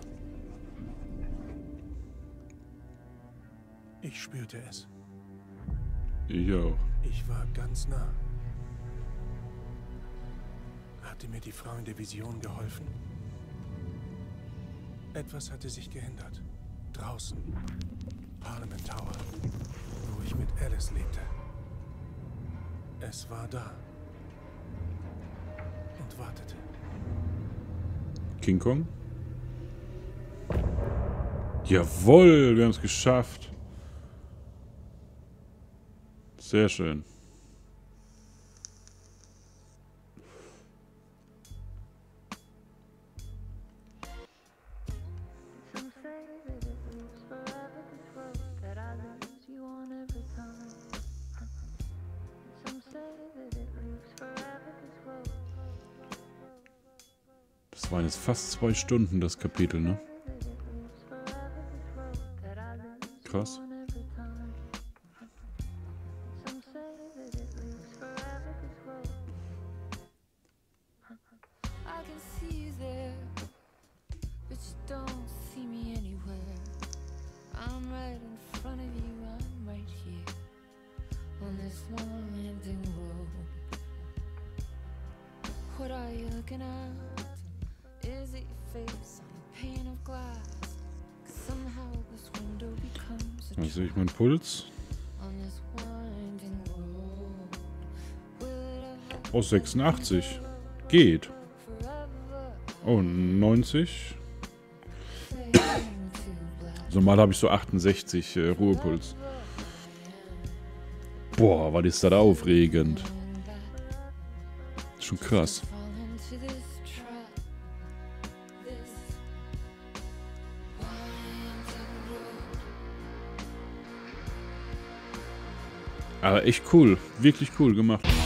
Ich spürte es. Ich auch. Ich war ganz nah. Hatte mir die Frau in der Vision geholfen? Etwas hatte sich geändert. Draußen. Parliament Tower. Wo ich mit Alice lebte. Es war da. Und wartete. King Kong? Jawohl, wir haben es geschafft. Sehr schön. Das waren jetzt fast 2 Stunden, das Kapitel, ne? Krass. Da sehe ich meinen Puls. Oh, 86. Geht. Oh, 90. Normal habe ich so 68 Ruhepuls. Boah, was ist das aufregend. Schon krass. Aber echt cool. Wirklich cool gemacht.